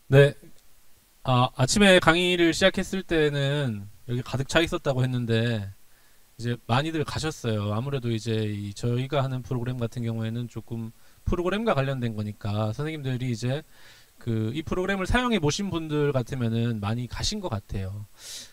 네, 아침에 강의를 시작했을 때는 여기 가득 차 있었다고 했는데 이제 많이들 가셨어요. 아무래도 이제 저희가 하는 프로그램 같은 경우에는 조금 프로그램과 관련된 거니까 선생님들이 이제 이 프로그램을 사용해 보신 분들 같으면은 많이 가신 것 같아요.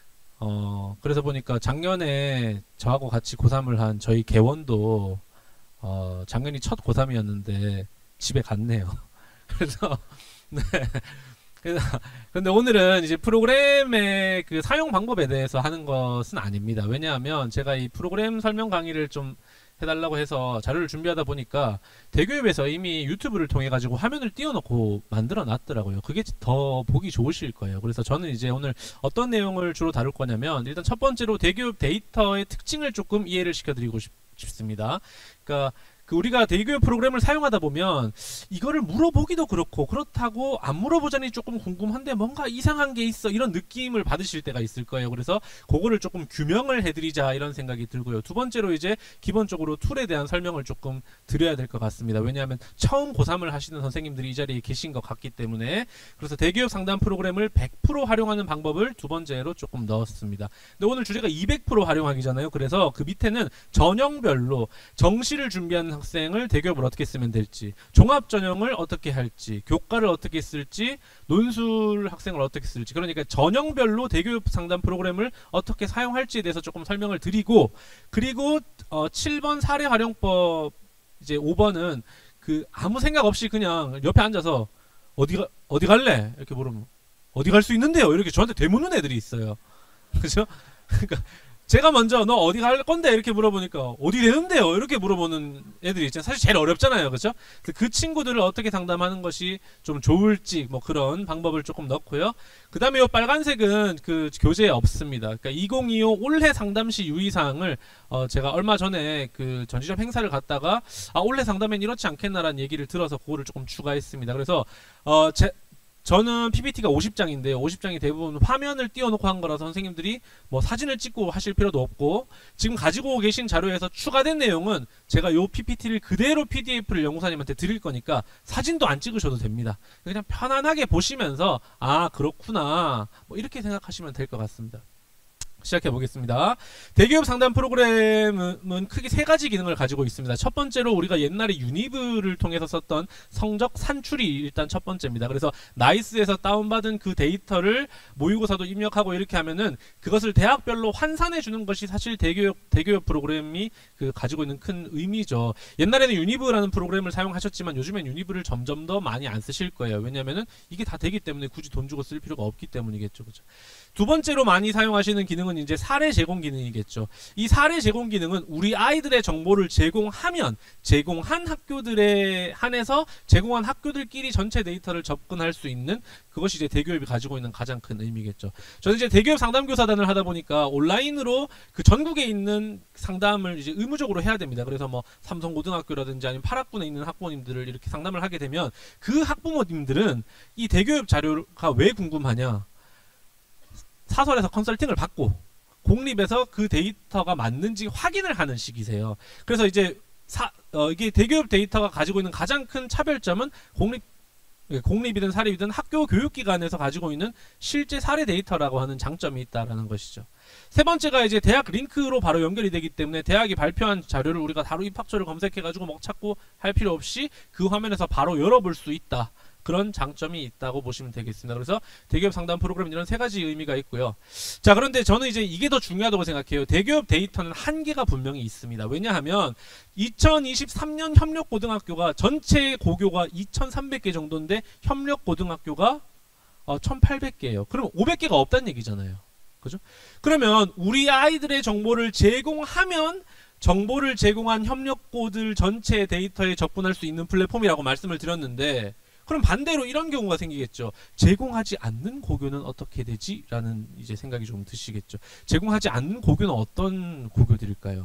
그래서 보니까 작년에 저하고 같이 고3을 한 저희 개원도 작년이 첫 고3이었는데 집에 갔네요. 그래서 네. 그래서 근데 오늘은 이제 프로그램의 그 사용 방법에 대해서 하는 것은 아닙니다. 왜냐하면 제가 이 프로그램 설명 강의를 좀 해달라고 해서 자료를 준비하다 보니까 대교육에서 이미 유튜브를 통해 가지고 화면을 띄워놓고 만들어 놨더라고요. 그게 더 보기 좋으실 거예요. 그래서 저는 이제 오늘 어떤 내용을 주로 다룰 거냐면 일단 첫 번째로 대교육 데이터의 특징을 조금 이해를 시켜드리고 싶습니다. 그러니까 우리가 대기교육 프로그램을 사용하다 보면 이거를 물어보기도 그렇고 그렇다고 안 물어보자니 조금 궁금한데 뭔가 이상한 게 있어 이런 느낌을 받으실 때가 있을 거예요. 그래서 그거를 조금 규명을 해드리자 이런 생각이 들고요. 두 번째로 이제 기본적으로 툴에 대한 설명을 조금 드려야 될 것 같습니다. 왜냐하면 처음 고3을 하시는 선생님들이 이 자리에 계신 것 같기 때문에 그래서 대기업 상담 프로그램을 100% 활용하는 방법을 두 번째로 조금 넣었습니다. 근데 오늘 주제가 200% 활용하기잖아요. 그래서 그 밑에는 전형별로 정시를 준비하는 학생을 대교육을 어떻게 쓰면 될지, 종합 전형을 어떻게 할지, 교과를 어떻게 쓸지, 논술 학생을 어떻게 쓸지, 그러니까 전형별로 대교육 상담 프로그램을 어떻게 사용할지에 대해서 조금 설명을 드리고, 그리고 7번 사례 활용법, 이제 5번은 아무 생각 없이 그냥 옆에 앉아서 어디 갈래? 이렇게 물으면 어디 갈 수 있는데요? 이렇게 저한테 되묻는 애들이 있어요. 그죠? 그러니까 제가 먼저 너 어디 갈 건데 이렇게 물어보니까 어디 되는데요 이렇게 물어보는 애들이 있잖아요. 사실 제일 어렵잖아요. 그렇죠? 그 친구들을 어떻게 상담하는 것이 좀 좋을지 뭐 그런 방법을 조금 넣고요. 그 다음에 이 빨간색은 그 교재에 없습니다. 그러니까 2025 올해 상담시 유의사항을 제가 얼마 전에 그 전지적 행사를 갔다가 올해 상담엔 이렇지 않겠나라는 얘기를 들어서 그거를 조금 추가했습니다. 그래서 저는 PPT가 50장인데요. 50장이 대부분 화면을 띄워놓고 한 거라서 선생님들이 뭐 사진을 찍고 하실 필요도 없고 지금 가지고 계신 자료에서 추가된 내용은 제가 요 PPT를 그대로 PDF를 연구사님한테 드릴 거니까 사진도 안 찍으셔도 됩니다. 그냥 편안하게 보시면서 그렇구나 뭐 이렇게 생각하시면 될 것 같습니다. 시작해 보겠습니다. 대기업 상담 프로그램은 크게 세 가지 기능을 가지고 있습니다. 첫 번째로 우리가 옛날에 유니브를 통해서 썼던 성적 산출이 일단 첫 번째입니다. 그래서 나이스에서 다운받은 그 데이터를 모의고사도 입력하고 이렇게 하면은 그것을 대학별로 환산해 주는 것이 사실 대기업 프로그램이 가지고 있는 큰 의미죠. 옛날에는 유니브라는 프로그램을 사용하셨지만 요즘엔 유니브를 점점 더 많이 안 쓰실 거예요. 왜냐면은 이게 다 되기 때문에 굳이 돈 주고 쓸 필요가 없기 때문이겠죠. 그렇죠? 두 번째로 많이 사용하시는 기능은 이제 사례 제공 기능이겠죠. 이 사례 제공 기능은 우리 아이들의 정보를 제공한 학교들에 한해서 제공한 학교들끼리 전체 데이터를 접근할 수 있는 그것이 이제 대기업이 가지고 있는 가장 큰 의미겠죠. 저는 이제 대기업 상담교사단을 하다 보니까 온라인으로 그 전국에 있는 상담을 이제 의무적으로 해야 됩니다. 그래서 뭐 삼성고등학교라든지 아니면 8학군에 있는 학부모님들을 이렇게 상담을 하게 되면 그 학부모님들은 이 대기업 자료가 왜 궁금하냐? 사설에서 컨설팅을 받고 공립에서 그 데이터가 맞는지 확인을 하는 시기세요. 그래서 이제 이게 대기업 데이터가 가지고 있는 가장 큰 차별점은 공립이든 사립이든 학교 교육기관에서 가지고 있는 실제 사례 데이터라고 하는 장점이 있다라는 것이죠. 세 번째가 이제 대학 링크로 바로 연결이 되기 때문에 대학이 발표한 자료를 우리가 바로 입학처를 검색해가지고 막 찾고 할 필요 없이 그 화면에서 바로 열어볼 수 있다. 그런 장점이 있다고 보시면 되겠습니다. 그래서 대기업 상담 프로그램 이런 세 가지 의미가 있고요. 자, 그런데 저는 이제 이게 더 중요하다고 생각해요. 대기업 데이터는 한계가 분명히 있습니다. 왜냐하면 2023년 협력고등학교가 전체 고교가 2,300개 정도인데 협력고등학교가 1,800개예요. 그럼 500개가 없다는 얘기잖아요. 그죠? 그러면 우리 아이들의 정보를 제공하면 정보를 제공한 협력고들 전체 데이터에 접근할 수 있는 플랫폼이라고 말씀을 드렸는데 그럼 반대로 이런 경우가 생기겠죠. 제공하지 않는 고교는 어떻게 되지? 라는 이제 생각이 좀 드시겠죠. 제공하지 않는 고교는 어떤 고교들일까요?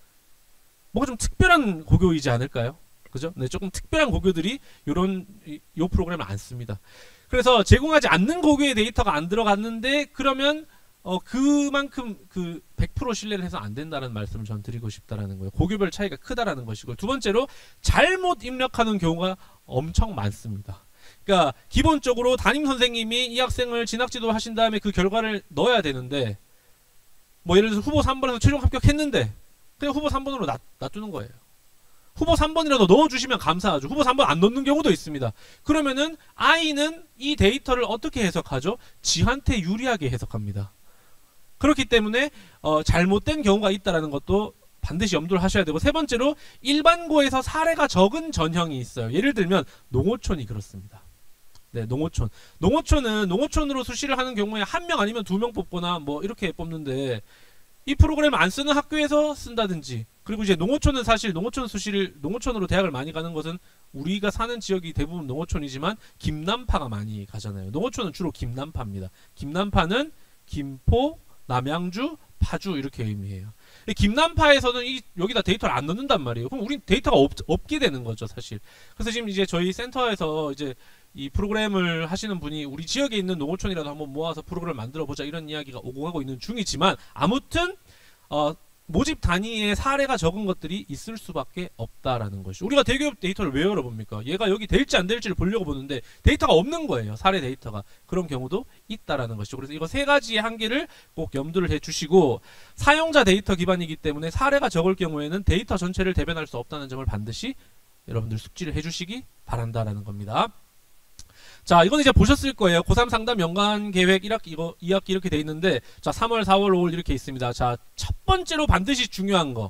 뭔가 좀 특별한 고교이지 않을까요? 그죠? 네, 조금 특별한 고교들이 요 프로그램을 안 씁니다. 그래서 제공하지 않는 고교의 데이터가 안 들어갔는데 그러면 그만큼 100% 신뢰를 해서 안 된다는 말씀을 전 드리고 싶다라는 거예요. 고교별 차이가 크다라는 것이고 두 번째로 잘못 입력하는 경우가 엄청 많습니다. 그러니까 기본적으로 담임 선생님이 이 학생을 진학지도 하신 다음에 그 결과를 넣어야 되는데 뭐 예를 들어서 후보 3번에서 최종 합격했는데 그냥 후보 3번으로 놔두는 거예요. 후보 3번이라도 넣어주시면 감사하죠. 후보 3번 안 넣는 경우도 있습니다. 그러면은 I는 이 데이터를 어떻게 해석하죠? 지한테 유리하게 해석합니다. 그렇기 때문에 잘못된 경우가 있다는 것도 반드시 염두를 하셔야 되고, 세 번째로 일반고에서 사례가 적은 전형이 있어요. 예를 들면 농어촌이 그렇습니다. 네, 농어촌. 농어촌으로 수시를 하는 경우에 한 명 아니면 두 명 뽑거나 뭐 이렇게 뽑는데 이 프로그램을 안 쓰는 학교에서 쓴다든지, 그리고 이제 농어촌은 사실 농어촌 수시를 농어촌으로 대학을 많이 가는 것은 우리가 사는 지역이 대부분 농어촌이지만 김남파가 많이 가잖아요. 농어촌은 주로 김남파입니다. 김남파는 김포, 남양주, 파주 이렇게 의미해요. 김남파에서는 여기다 데이터를 안 넣는단 말이에요. 그럼 우린 데이터가 없게 되는 거죠, 사실. 그래서 지금 이제 저희 센터에서 이제 이 프로그램을 하시는 분이 우리 지역에 있는 농어촌이라도 한번 모아서 프로그램을 만들어 보자 이런 이야기가 오고 가고 있는 중이지만, 아무튼 모집 단위의 사례가 적은 것들이 있을 수밖에 없다라는 것이죠. 우리가 대교육 데이터를 왜 열어봅니까? 얘가 여기 될지 안 될지를 보려고 보는데 데이터가 없는 거예요. 사례 데이터가. 그런 경우도 있다라는 것이죠. 그래서 이거 세 가지의 한계를 꼭 염두를 해주시고, 사용자 데이터 기반이기 때문에 사례가 적을 경우에는 데이터 전체를 대변할 수 없다는 점을 반드시 여러분들 숙지를 해주시기 바란다라는 겁니다. 자, 이건 이제 보셨을 거예요. 고3 상담 연간 계획 1학기 2학기 이렇게 돼 있는데, 자, 3월, 4월, 5월 이렇게 있습니다. 자, 첫 번째로 반드시 중요한 거.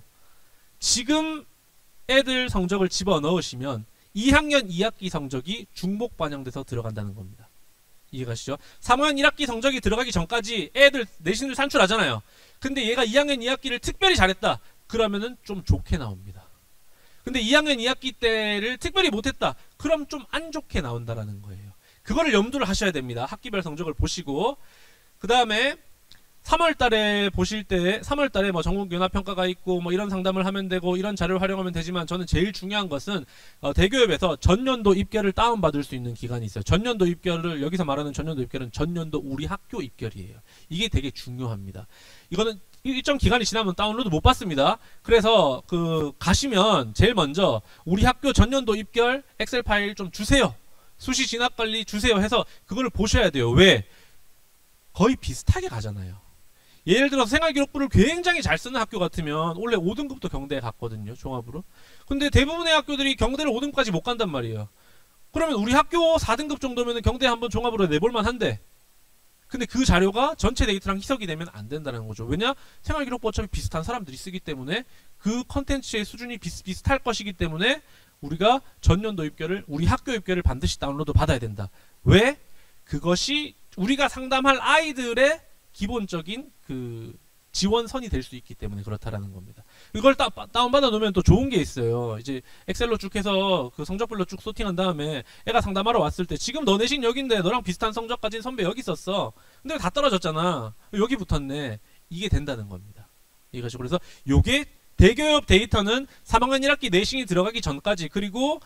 지금 애들 성적을 집어 넣으시면 2학년 2학기 성적이 중복 반영돼서 들어간다는 겁니다. 이해가시죠? 3학년 1학기 성적이 들어가기 전까지 애들 내신을 산출하잖아요. 근데 얘가 2학년 2학기를 특별히 잘했다. 그러면은 좀 좋게 나옵니다. 근데 2학년 2학기 때를 특별히 못했다. 그럼 좀 안 좋게 나온다라는 거예요. 그거를 염두를 하셔야 됩니다. 학기별 성적을 보시고, 그 다음에 3월달에 보실 때 3월달에 뭐 전국연합평가가 있고 뭐 이런 상담을 하면 되고 이런 자료를 활용하면 되지만, 저는 제일 중요한 것은 대교협에서 전년도 입결을 다운받을 수 있는 기간이 있어요. 전년도 입결을, 여기서 말하는 전년도 입결은 전년도 우리 학교 입결이에요. 이게 되게 중요합니다. 이거는 일정 기간이 지나면 다운로드 못 받습니다. 그래서 가시면 제일 먼저 우리 학교 전년도 입결 엑셀 파일 좀 주세요. 수시 진학관리 주세요 해서 그걸 보셔야 돼요. 왜? 거의 비슷하게 가잖아요. 예를 들어서 생활기록부를 굉장히 잘 쓰는 학교 같으면 원래 5등급도 경대에 갔거든요. 종합으로. 근데 대부분의 학교들이 경대를 5등급까지 못 간단 말이에요. 그러면 우리 학교 4등급 정도면 경대 한번 종합으로 내볼만 한데, 근데 그 자료가 전체 데이터랑 희석이 되면 안 된다는 거죠. 왜냐? 생활기록부 어차피 비슷한 사람들이 쓰기 때문에 그 컨텐츠의 수준이 비슷할 것이기 때문에 우리가 전년도 입결을, 우리 학교 입결을 반드시 다운로드 받아야 된다. 왜? 그것이 우리가 상담할 아이들의 기본적인 지원선이 될 수 있기 때문에 그렇다라는 겁니다. 이걸 다운받아 놓으면 또 좋은 게 있어요. 이제 엑셀로 쭉 해서 그 성적별로 쭉 소팅한 다음에 애가 상담하러 왔을 때, 지금 너 내신 여긴데 너랑 비슷한 성적 가진 선배 여기 있었어. 근데 다 떨어졌잖아. 여기 붙었네. 이게 된다는 겁니다. 이것이, 그래서 요게 대교협 데이터는 3학년 1학기 내신이 들어가기 전까지, 그리고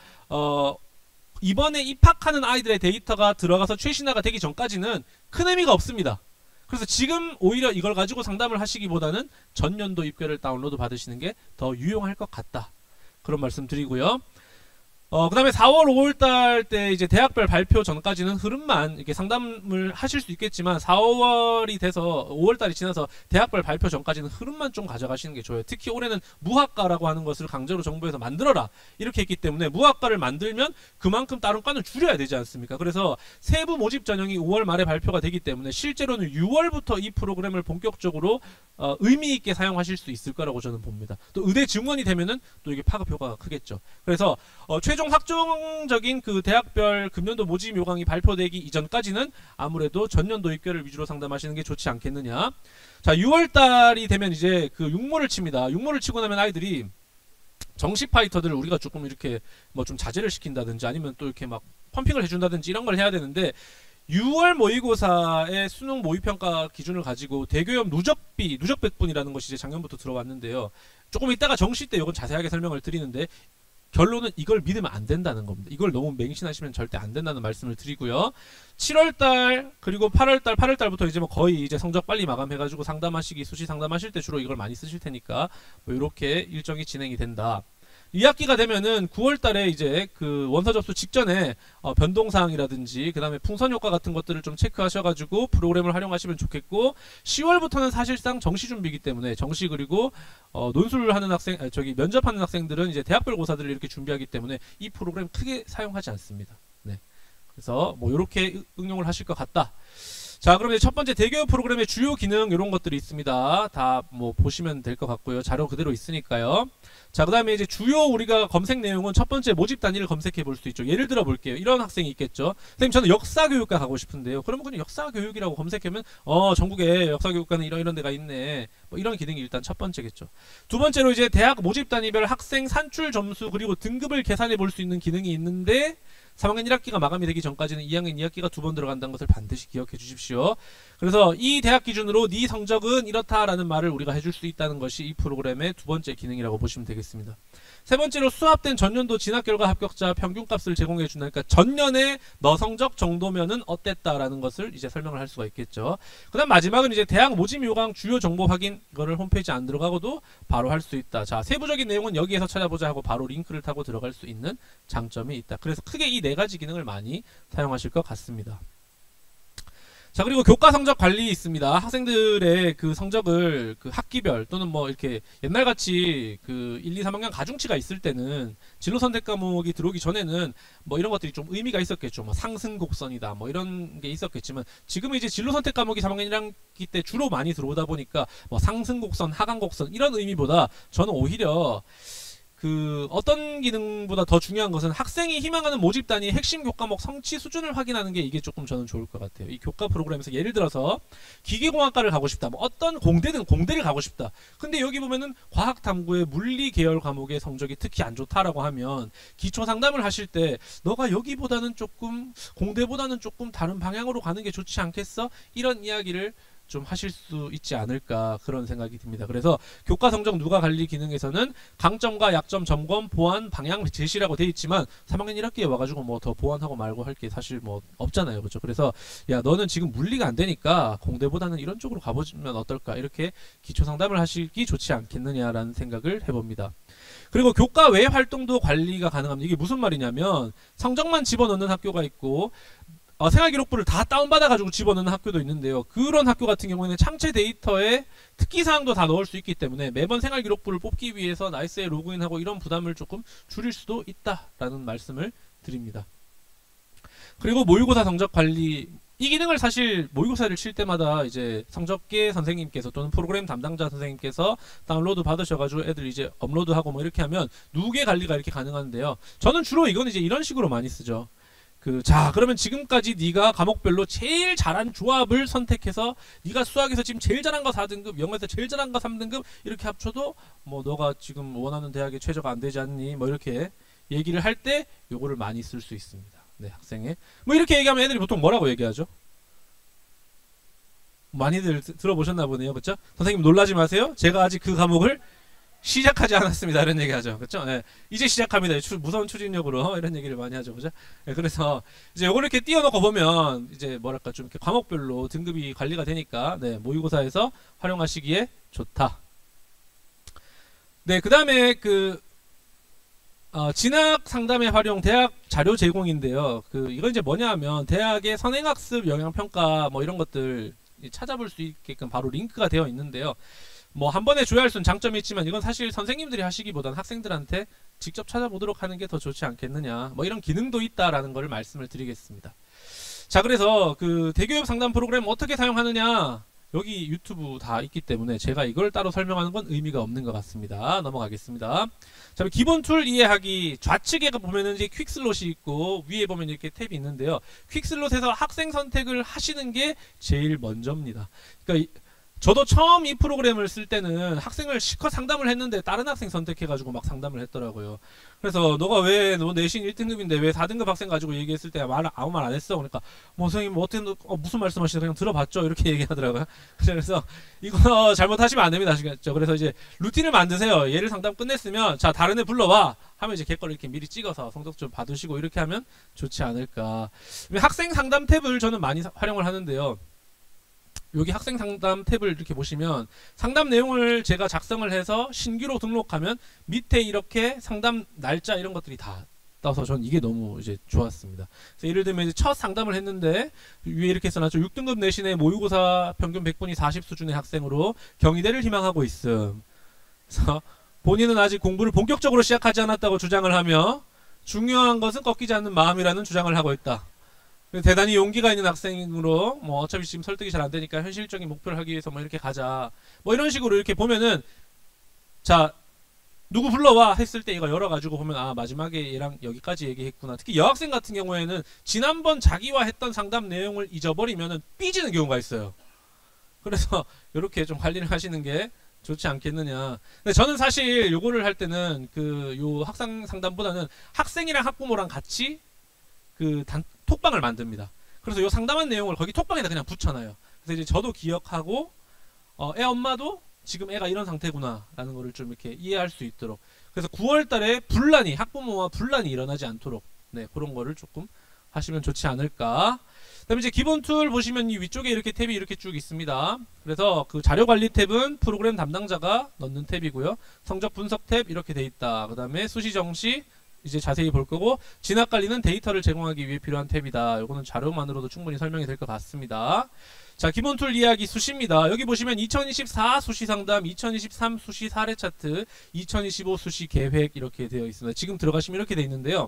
이번에 입학하는 아이들의 데이터가 들어가서 최신화가 되기 전까지는 큰 의미가 없습니다. 그래서 지금 오히려 이걸 가지고 상담을 하시기보다는 전년도 입결을 다운로드 받으시는 게 더 유용할 것 같다. 그런 말씀 드리고요. 그 다음에 4월, 5월달 때 이제 대학별 발표 전까지는 흐름만 이렇게 상담을 하실 수 있겠지만, 4월이 돼서 5월달이 지나서 대학별 발표 전까지는 흐름만 좀 가져가시는 게 좋아요. 특히 올해는 무학과라고 하는 것을 강제로 정부에서 만들어라 이렇게 했기 때문에, 무학과를 만들면 그만큼 다른 과는 줄여야 되지 않습니까? 그래서 세부 모집 전형이 5월 말에 발표가 되기 때문에 실제로는 6월부터 이 프로그램을 본격적으로 의미 있게 사용하실 수 있을 거라고 저는 봅니다. 또 의대 증원이 되면은 또 이게 파급 효과가 크겠죠. 그래서 최종 확정적인 그 대학별 금년도 모집 요강이 발표되기 이전까지는 아무래도 전년도 입결을 위주로 상담하시는 게 좋지 않겠느냐. 자, 6월달이 되면 이제 그 육모를 칩니다. 육모를 치고 나면 아이들이 정식 파이터들을 우리가 조금 이렇게 뭐 좀 자제를 시킨다든지 아니면 또 이렇게 막 펌핑을 해준다든지 이런 걸 해야 되는데, 6월 모의고사의 수능 모의평가 기준을 가지고 대교협 누적 백분이라는 것이 이제 작년부터 들어왔는데요. 조금 이따가 정시 때 이건 자세하게 설명을 드리는데, 결론은 이걸 믿으면 안 된다는 겁니다. 이걸 너무 맹신하시면 절대 안 된다는 말씀을 드리고요. 7월달 그리고 8월달부터 이제 뭐 거의 이제 성적 빨리 마감해가지고 상담하시기, 수시 상담하실 때 주로 이걸 많이 쓰실 테니까 뭐 이렇게 일정이 진행이 된다. 2학기가 되면은 9월 달에 이제 그 원서 접수 직전에 변동사항이라든지 그 다음에 풍선 효과 같은 것들을 좀 체크하셔가지고 프로그램을 활용하시면 좋겠고 10월부터는 사실상 정시 준비이기 때문에 정시 그리고 논술을 하는 학생, 저기 면접하는 학생들은 이제 대학별 고사들을 이렇게 준비하기 때문에 이 프로그램 크게 사용하지 않습니다. 네. 그래서 뭐 이렇게 응용을 하실 것 같다. 자, 그럼 이제 첫 번째 대교육 프로그램의 주요 기능 이런 것들이 있습니다. 다 뭐 보시면 될 것 같고요. 자료 그대로 있으니까요. 자, 그 다음에 이제 주요 우리가 검색 내용은 첫 번째 모집 단위를 검색해 볼 수 있죠. 예를 들어 볼게요. 이런 학생이 있겠죠. 선생님 저는 역사교육과 가고 싶은데요. 그러면 그냥 역사교육이라고 검색하면 전국에 역사교육과는 이런 데가 있네. 뭐 이런 기능이 일단 첫 번째겠죠. 두 번째로 이제 대학 모집 단위별 학생 산출 점수 그리고 등급을 계산해 볼 수 있는 기능이 있는데 3학년 1학기가 마감이 되기 전까지는 2학년 2학기가 두 번 들어간다는 것을 반드시 기억해 주십시오. 그래서 이 대학 기준으로 네 성적은 이렇다라는 말을 우리가 해줄 수 있다는 것이 이 프로그램의 두 번째 기능이라고 보시면 되겠습니다. 세 번째로 수합된 전년도 진학 결과 합격자 평균값을 제공해 준다. 그러니까 전년에 너 성적 정도면은 어땠다라는 것을 이제 설명을 할 수가 있겠죠. 그다음 마지막은 이제 대학 모집 요강 주요 정보 확인. 이거를 홈페이지 안 들어가고도 바로 할 수 있다. 자, 세부적인 내용은 여기에서 찾아보자 하고 바로 링크를 타고 들어갈 수 있는 장점이 있다. 그래서 크게 이 네 가지 기능을 많이 사용하실 것 같습니다. 자, 그리고 교과 성적 관리 있습니다. 학생들의 그 성적을 그 학기별 또는 뭐 이렇게 옛날같이 그 1, 2, 3학년 가중치가 있을 때는 진로 선택 과목이 들어오기 전에는 뭐 이런 것들이 좀 의미가 있었겠죠. 뭐 상승 곡선이다 뭐 이런 게 있었겠지만 지금은 이제 진로 선택 과목이 3학년 1학기 때 주로 많이 들어오다 보니까 뭐 상승 곡선, 하강 곡선 이런 의미보다 저는 오히려 그 어떤 기능보다 더 중요한 것은 학생이 희망하는 모집 단위 핵심 교과목 성취 수준을 확인하는 게 이게 조금 저는 좋을 것 같아요. 이 교과 프로그램에서 예를 들어서 기계공학과를 가고 싶다. 뭐 어떤 공대든 공대를 가고 싶다. 근데 여기 보면은 과학탐구의 물리 계열 과목의 성적이 특히 안 좋다라고 하면 기초 상담을 하실 때 너가 여기보다는 조금 공대보다는 조금 다른 방향으로 가는 게 좋지 않겠어? 이런 이야기를 좀 하실 수 있지 않을까 그런 생각이 듭니다. 그래서 교과 성적 누가 관리 기능에서는 강점과 약점 점검 보완 방향 제시라고 돼 있지만 3학년 1학기에 와가지고 뭐 더 보완하고 말고 할 게 사실 뭐 없잖아요. 그렇죠? 그래서 야 너는 지금 물리가 안 되니까 공대보다는 이런 쪽으로 가보면 어떨까 이렇게 기초 상담을 하시기 좋지 않겠느냐라는 생각을 해봅니다. 그리고 교과 외 활동도 관리가 가능합니다. 이게 무슨 말이냐면 성적만 집어넣는 학교가 있고 생활기록부를 다 다운받아가지고 집어넣는 학교도 있는데요. 그런 학교 같은 경우에는 창체 데이터에 특기사항도 다 넣을 수 있기 때문에 매번 생활기록부를 뽑기 위해서 나이스에 로그인하고 이런 부담을 조금 줄일 수도 있다라는 말씀을 드립니다. 그리고 모의고사 성적 관리 이 기능을 사실 모의고사를 칠 때마다 이제 성적계 선생님께서 또는 프로그램 담당자 선생님께서 다운로드 받으셔가지고 애들 이제 업로드하고 뭐 이렇게 하면 누계 관리가 이렇게 가능한데요. 저는 주로 이건 이제 이런 식으로 많이 쓰죠. 자 그러면 지금까지 네가 과목별로 제일 잘한 조합을 선택해서 네가 수학에서 지금 제일 잘한 거 4등급 영어에서 제일 잘한 거 3등급 이렇게 합쳐도 뭐 너가 지금 원하는 대학에 최저가 안 되지 않니 뭐 이렇게 얘기를 할 때 요거를 많이 쓸 수 있습니다. 네, 학생의 뭐 이렇게 얘기하면 애들이 보통 뭐라고 얘기하죠? 많이들 들어보셨나 보네요. 그쵸? 선생님 놀라지 마세요. 제가 아직 그 과목을 시작하지 않았습니다. 이런 얘기 하죠. 그렇죠? 네. 이제 시작합니다. 무서운 추진력으로 이런 얘기를 많이 하죠. 그죠? 네, 그래서 이제 요걸 이렇게 띄워놓고 보면 이제 뭐랄까 좀 이렇게 과목별로 등급이 관리가 되니까 네, 모의고사에서 활용하시기에 좋다. 네, 그다음에 진학 상담의 활용 대학 자료 제공인데요. 이건 이제 뭐냐 하면 대학의 선행학습 영향평가 뭐 이런 것들 찾아볼 수 있게끔 바로 링크가 되어 있는데요. 뭐 한 번에 줘야 할 수는 장점이 있지만 이건 사실 선생님들이 하시기보다는 학생들한테 직접 찾아보도록 하는 게 더 좋지 않겠느냐 뭐 이런 기능도 있다라는 걸 말씀을 드리겠습니다. 자 그래서 대교육 상담 프로그램 어떻게 사용하느냐 여기 유튜브 다 있기 때문에 제가 이걸 따로 설명하는 건 의미가 없는 것 같습니다. 넘어가겠습니다. 자 기본 툴 이해하기 좌측에 보면은 이제 퀵슬롯이 있고 위에 보면 이렇게 탭이 있는데요. 퀵슬롯에서 학생 선택을 하시는 게 제일 먼저입니다. 그러니까 저도 처음 이 프로그램을 쓸 때는 학생을 실컷 상담을 했는데 다른 학생 선택해가지고 막 상담을 했더라고요. 그래서 너 내신 1등급인데 왜 4등급 학생 가지고 얘기했을 때 아무 말 안 했어. 그러니까 뭐 선생님 뭐 어떻게 무슨 말씀하시나 그냥 들어봤죠. 이렇게 얘기하더라고요. 그래서 이거 잘못하시면 안 됩니다. 아시겠죠? 그래서 이제 루틴을 만드세요. 얘를 상담 끝냈으면 자 다른 애 불러와 하면 이제 걔 거를 이렇게 미리 찍어서 성적 좀 받으시고 이렇게 하면 좋지 않을까. 학생 상담 탭을 저는 많이 활용을 하는데요. 여기 학생 상담 탭을 이렇게 보시면 상담 내용을 제가 작성을 해서 신규로 등록하면 밑에 이렇게 상담 날짜 이런 것들이 다 떠서 전 이게 너무 이제 좋았습니다. 그래서 예를 들면 이제 첫 상담을 했는데 위에 이렇게 써놨죠. 6등급 내신의 모의고사 평균 100분이 40 수준의 학생으로 경희대를 희망하고 있음. 그래서 본인은 아직 공부를 본격적으로 시작하지 않았다고 주장을 하며 중요한 것은 꺾이지 않는 마음이라는 주장을 하고 있다. 대단히 용기가 있는 학생으로 뭐 어차피 지금 설득이 잘 안 되니까 현실적인 목표를 하기 위해서 뭐 이렇게 가자. 뭐 이런 식으로 이렇게 보면은 자 누구 불러와 했을 때 이거 열어가지고 보면 아 마지막에 얘랑 여기까지 얘기했구나. 특히 여학생 같은 경우에는 지난번 자기와 했던 상담 내용을 잊어버리면은 삐지는 경우가 있어요. 그래서 이렇게 좀 관리를 하시는 게 좋지 않겠느냐. 근데 저는 사실 요거를 할 때는 그 요 학생 상담보다는 학생이랑 학부모랑 같이 그 톡방을 만듭니다. 그래서 요 상담한 내용을 거기 톡방에다 그냥 붙여놔요. 그래서 이제 저도 기억하고 애 엄마도 지금 애가 이런 상태구나 라는 거를 좀 이렇게 이해할 수 있도록. 그래서 9월달에 분란이 학부모와 분란이 일어나지 않도록 네 그런 거를 조금 하시면 좋지 않을까. 그다음에 이제 기본 툴 보시면 이 위쪽에 이렇게 탭이 이렇게 쭉 있습니다. 그래서 그 자료 관리 탭은 프로그램 담당자가 넣는 탭이고요. 성적 분석 탭 이렇게 돼 있다. 그다음에 수시 정시 이제 자세히 볼 거고 진학 관리는 데이터를 제공하기 위해 필요한 탭이다. 요거는 자료만으로도 충분히 설명이 될 것 같습니다. 자, 기본 툴 이야기 수시입니다. 여기 보시면 2024 수시 상담, 2023 수시 사례 차트, 2025 수시 계획 이렇게 되어 있습니다. 지금 들어가시면 이렇게 되어 있는데요.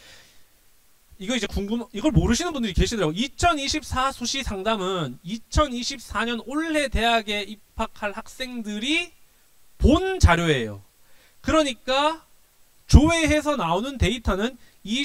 이거 이제 이걸 모르시는 분들이 계시더라고요. 2024 수시 상담은 2024년 올해 대학에 입학할 학생들이 본 자료예요. 그러니까 조회해서 나오는 데이터는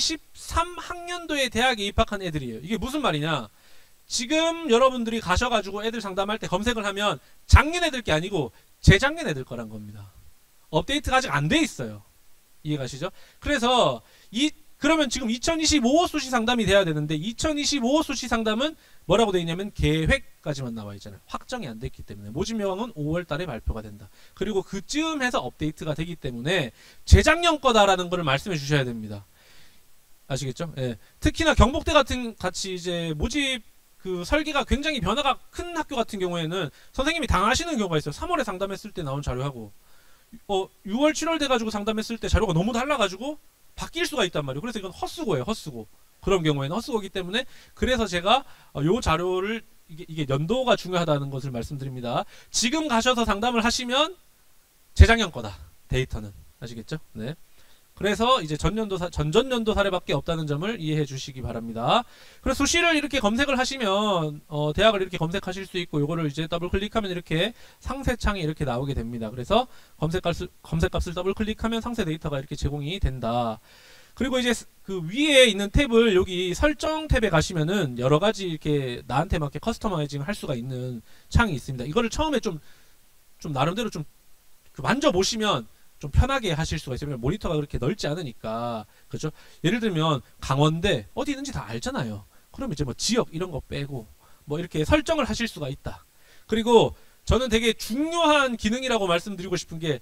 23학년도에 대학에 입학한 애들이에요. 이게 무슨 말이냐? 지금 여러분들이 가셔가지고 애들 상담할 때 검색을 하면 작년 애들 게 아니고 재작년 애들 거란 겁니다. 업데이트가 아직 안 돼 있어요. 이해가시죠? 그래서 그러면 지금 2025 수시 상담이 돼야 되는데 2025 수시 상담은 뭐라고 되어 있냐면 계획까지만 나와 있잖아요. 확정이 안 됐기 때문에 모집 여왕은 5월 달에 발표가 된다. 그리고 그쯤 해서 업데이트가 되기 때문에 재작년 거다라는 것을 말씀해 주셔야 됩니다. 아시겠죠? 예. 특히나 경복대 같이 이제 모집 그 설계가 굉장히 변화가 큰 학교 같은 경우에는 선생님이 당하시는 경우가 있어요. 3월에 상담했을 때 나온 자료하고 6월 7월 돼가지고 상담했을 때 자료가 너무 달라가지고 바뀔 수가 있단 말이에요. 그래서 이건 헛수고예요. 헛수고. 그런 경우에는 헛수고이기 때문에 그래서 제가 요 자료를 이게 연도가 중요하다는 것을 말씀드립니다. 지금 가셔서 상담을 하시면 재작년 거다. 데이터는. 아시겠죠? 네. 그래서 이제 전전년도 사례밖에 없다는 점을 이해해 주시기 바랍니다. 그래서 수시를 이렇게 검색을 하시면 대학을 이렇게 검색하실 수 있고 요거를 이제 더블 클릭하면 이렇게 상세창이 이렇게 나오게 됩니다. 그래서 검색값을 더블 클릭하면 상세 데이터가 이렇게 제공이 된다. 그리고 이제 그 위에 있는 탭을 여기 설정 탭에 가시면은 여러 가지 이렇게 나한테 맞게 커스터마이징 할 수가 있는 창이 있습니다. 이거를 처음에 좀 나름대로 좀 만져보시면 좀 편하게 하실 수가 있어요. 모니터가 그렇게 넓지 않으니까. 그렇죠? 예를 들면 강원대 어디 있는지 다 알잖아요. 그럼 이제 뭐 지역 이런 거 빼고 뭐 이렇게 설정을 하실 수가 있다. 그리고 저는 되게 중요한 기능이라고 말씀드리고 싶은 게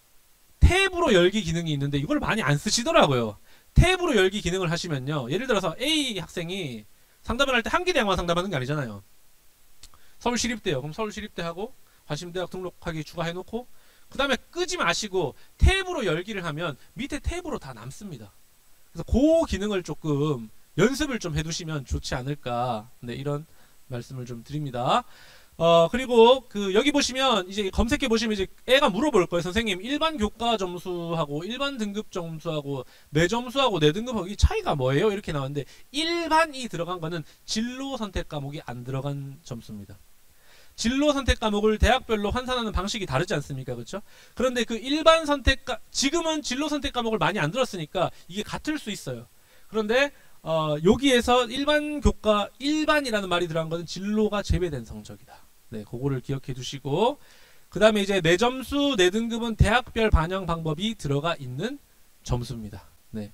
탭으로 열기 기능이 있는데 이걸 많이 안 쓰시더라고요. 탭으로 열기 기능을 하시면요. 예를 들어서 A 학생이 상담을 할 때 한기대학만 상담하는 게 아니잖아요. 서울시립대요. 그럼 서울시립대하고 관심대학 등록하기 추가해놓고 그 다음에 끄지 마시고 탭으로 열기를 하면 밑에 탭으로 다 남습니다. 그래서 그 기능을 조금 연습을 좀 해두시면 좋지 않을까. 네, 이런 말씀을 좀 드립니다. 그리고 그 여기 보시면 이제 검색해 보시면 이제 애가 물어볼 거예요. 선생님 일반 교과 점수하고 일반 등급 점수하고 내 점수하고 내 등급하고 이 차이가 뭐예요? 이렇게 나왔는데 일반이 들어간 거는 진로 선택 과목이 안 들어간 점수입니다. 진로 선택 과목을 대학별로 환산하는 방식이 다르지 않습니까? 그렇죠? 그런데 그 일반 선택 지금은 진로 선택 과목을 많이 안 들었으니까 이게 같을 수 있어요. 그런데 여기에서 일반 교과 일반이라는 말이 들어간 것은 진로가 제외된 성적이다. 네, 그거를 기억해 두시고 그 다음에 이제 내 점수, 내 등급은 대학별 반영 방법이 들어가 있는 점수입니다. 네.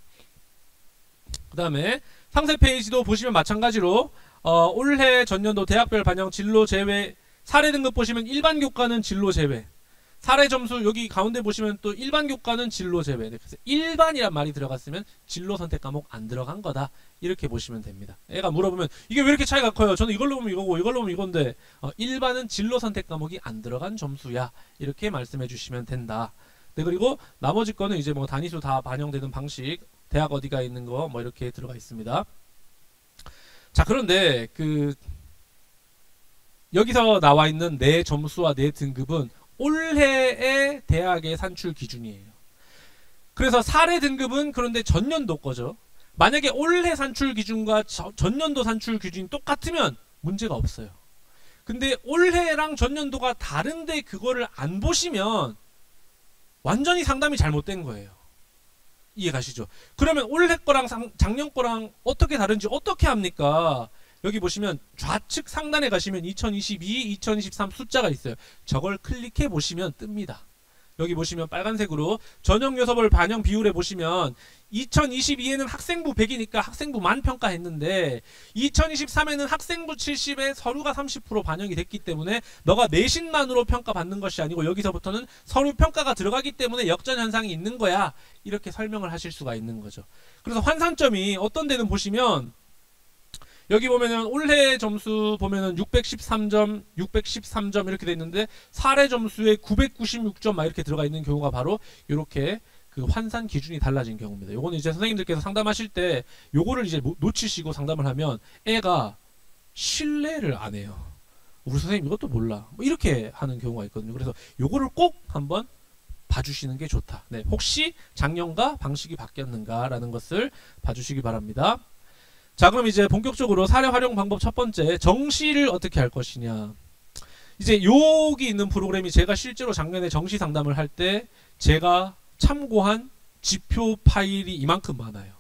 그 다음에 상세 페이지도 보시면 마찬가지로 올해 전년도 대학별 반영 진로 제외 사례 등급 보시면 일반 교과는 진로 제외, 사례 점수 여기 가운데 보시면 또 일반 교과는 진로 제외. 그래서 일반이란 말이 들어갔으면 진로 선택 과목 안 들어간 거다. 이렇게 보시면 됩니다. 애가 물어보면 이게 왜 이렇게 차이가 커요? 저는 이걸로 보면 이거고 이걸로 보면 이건데 일반은 진로 선택 과목이 안 들어간 점수야. 이렇게 말씀해 주시면 된다. 네, 그리고 나머지 거는 이제 뭐 단위수 다 반영되는 방식, 대학 어디가 있는 거 뭐 이렇게 들어가 있습니다. 자, 그런데 여기서 나와 있는 내 점수와 내 등급은 올해의 대학의 산출 기준이에요. 그래서 사례 등급은 그런데 전년도 거죠. 만약에 올해 산출 기준과 전년도 산출 기준이 똑같으면 문제가 없어요. 근데 올해랑 전년도가 다른데 그거를 안 보시면 완전히 상담이 잘못된 거예요. 이해 가시죠? 그러면 올해 거랑 작년 거랑 어떻게 다른지 어떻게 합니까? 여기 보시면 좌측 상단에 가시면 2022, 2023 숫자가 있어요. 저걸 클릭해 보시면 뜹니다. 여기 보시면 빨간색으로 전형 요소별 반영 비율에 보시면 2022에는 학생부 100이니까 학생부만 평가했는데 2023에는 학생부 70에 서류가 30% 반영이 됐기 때문에 너가 내신만으로 평가받는 것이 아니고 여기서부터는 서류 평가가 들어가기 때문에 역전 현상이 있는 거야. 이렇게 설명을 하실 수가 있는 거죠. 그래서 환산점이 어떤 데는 보시면 여기 보면은 올해 점수 보면은 613점, 613점 이렇게 돼 있는데 사례 점수에 996점 막 이렇게 들어가 있는 경우가 바로 이렇게 그 환산 기준이 달라진 경우입니다. 요거는 이제 선생님들께서 상담하실 때 요거를 이제 놓치시고 상담을 하면 애가 신뢰를 안 해요. 우리 선생님 이것도 몰라. 뭐 이렇게 하는 경우가 있거든요. 그래서 요거를 꼭 한번 봐주시는 게 좋다. 네, 혹시 작년과 방식이 바뀌었는가라는 것을 봐주시기 바랍니다. 자, 그럼 이제 본격적으로 사례 활용 방법 첫 번째, 정시를 어떻게 할 것이냐. 이제 여기 있는 프로그램이 제가 실제로 작년에 정시 상담을 할 때 제가 참고한 지표 파일이 이만큼 많아요.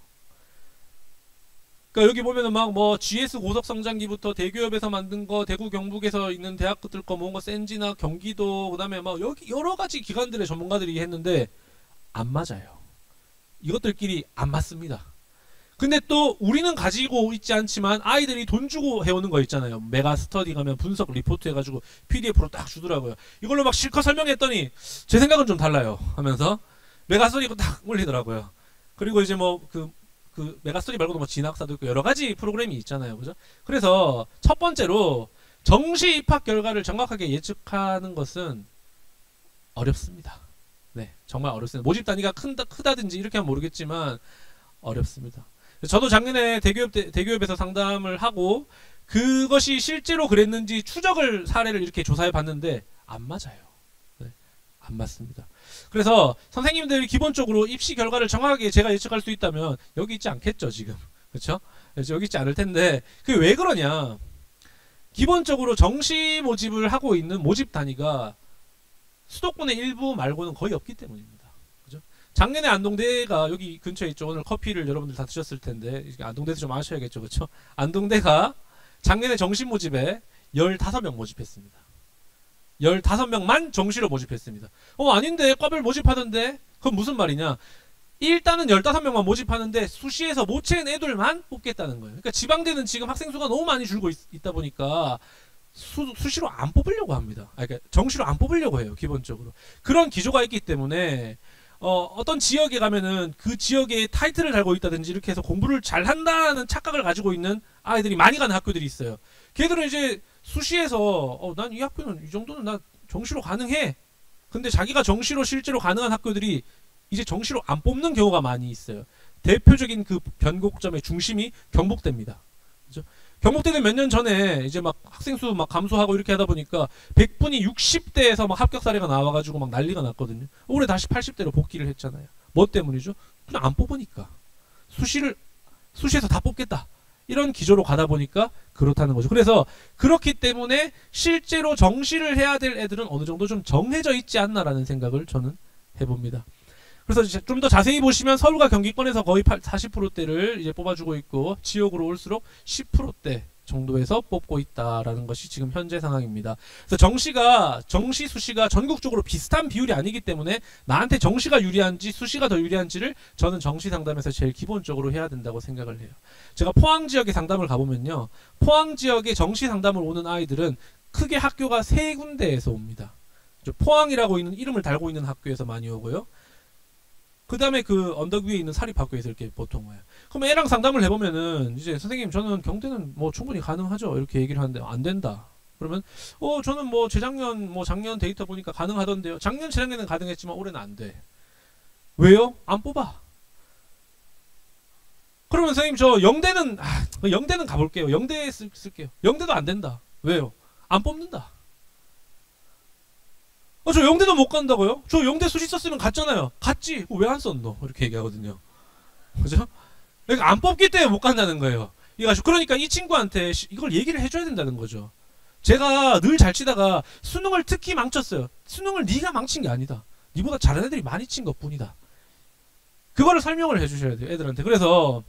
그러니까 여기 보면은 막 뭐 GS 고속 성장기부터 대기업에서 만든 거, 대구 경북에서 있는 대학들 거 뭔가 센지나 경기도 그다음에 막 여기 여러 가지 기관들의 전문가들이 했는데 안 맞아요. 이것들끼리 안 맞습니다. 근데 또 우리는 가지고 있지 않지만 아이들이 돈 주고 해오는 거 있잖아요. 메가 스터디 가면 분석 리포트 해가지고 PDF로 딱 주더라고요. 이걸로 막 실컷 설명했더니 제 생각은 좀 달라요 하면서 메가 스터디 딱 올리더라고요. 그리고 이제 뭐 그 메가 스터디 말고도 뭐 진학사도 있고 여러 가지 프로그램이 있잖아요. 그죠? 그래서 첫 번째로 정시 입학 결과를 정확하게 예측하는 것은 어렵습니다. 네, 정말 어렵습니다. 모집 단위가 크다든지 이렇게 하면 모르겠지만 어렵습니다. 저도 작년에 대기업에서 상담을 하고 그것이 실제로 그랬는지 추적을 사례를 이렇게 조사해 봤는데 안 맞아요. 네, 안 맞습니다. 그래서 선생님들이 기본적으로 입시 결과를 정확하게 제가 예측할 수 있다면 여기 있지 않겠죠 지금. 그렇죠? 여기 있지 않을 텐데 그게 왜 그러냐. 기본적으로 정시 모집을 하고 있는 모집 단위가 수도권의 일부 말고는 거의 없기 때문입니다. 작년에 안동대가 여기 근처에 있죠. 오늘 커피를 여러분들 다 드셨을 텐데 안동대도 좀 아셔야겠죠. 그렇죠? 안동대가 작년에 정시 모집에 15명 모집했습니다. 15명만 정시로 모집했습니다. 아닌데 과별 모집하던데 그건 무슨 말이냐. 일단은 15명만 모집하는데 수시에서 못 채운 애들만 뽑겠다는 거예요. 그러니까 지방대는 지금 학생 수가 너무 많이 줄고 있다 보니까 수시로 안 뽑으려고 합니다. 그러니까 정시로 안 뽑으려고 해요. 기본적으로. 그런 기조가 있기 때문에 어떤 지역에 가면은 그 지역에 타이틀을 달고 있다든지 이렇게 해서 공부를 잘한다는 착각을 가지고 있는 아이들이 많이 가는 학교들이 있어요. 걔들은 이제 수시에서 난 이 학교는 이 정도는 나 정시로 가능해. 근데 자기가 정시로 실제로 가능한 학교들이 이제 정시로 안 뽑는 경우가 많이 있어요. 대표적인 그 변곡점의 중심이 경북대입니다. 그죠? 경북대는 몇 년 전에 이제 막 학생 수 막 감소하고 이렇게 하다 보니까 100분이 60대에서 막 합격 사례가 나와가지고 막 난리가 났거든요. 올해 다시 80대로 복귀를 했잖아요. 뭐 때문이죠? 그냥 안 뽑으니까. 수시에서 다 뽑겠다. 이런 기조로 가다 보니까 그렇다는 거죠. 그래서 그렇기 때문에 실제로 정시를 해야 될 애들은 어느 정도 좀 정해져 있지 않나라는 생각을 저는 해봅니다. 그래서 좀 더 자세히 보시면 서울과 경기권에서 거의 40%대를 이제 뽑아주고 있고 지역으로 올수록 10%대 정도에서 뽑고 있다라는 것이 지금 현재 상황입니다. 그래서 정시 수시가 전국적으로 비슷한 비율이 아니기 때문에 나한테 정시가 유리한지 수시가 더 유리한지를 저는 정시 상담에서 제일 기본적으로 해야 된다고 생각을 해요. 제가 포항 지역에 상담을 가보면요. 포항 지역에 정시 상담을 오는 아이들은 크게 학교가 3군데에서 옵니다. 포항이라고 있는 이름을 달고 있는 학교에서 많이 오고요. 그 다음에 그 언덕 위에 있는 사립학교에서 이렇게 보통 와요. 그럼 애랑 상담을 해보면은 이제 선생님 저는 경대는 뭐 충분히 가능하죠 이렇게 얘기를 하는데 안 된다. 그러면 저는 뭐 재작년 뭐 작년 데이터 보니까 가능하던데요. 작년 재작년에는 가능했지만 올해는 안 돼. 왜요? 안 뽑아. 그러면 선생님 저 영대는 가볼게요. 영대에 쓸게요. 영대도 안 된다. 왜요? 안 뽑는다. 저 영대도 못 간다고요? 저 영대 수시 썼으면 갔잖아요. 갔지. 왜 안 썼노? 이렇게 얘기하거든요. 그죠? 그러니까 안 뽑기 때문에 못 간다는 거예요. 그러니까 이 친구한테 이걸 얘기를 해줘야 된다는 거죠. 제가 늘 잘 치다가 수능을 특히 망쳤어요. 수능을 네가 망친 게 아니다. 네보다 잘하는 애들이 많이 친 것뿐이다. 그거를 설명을 해주셔야 돼요. 애들한테. 그래서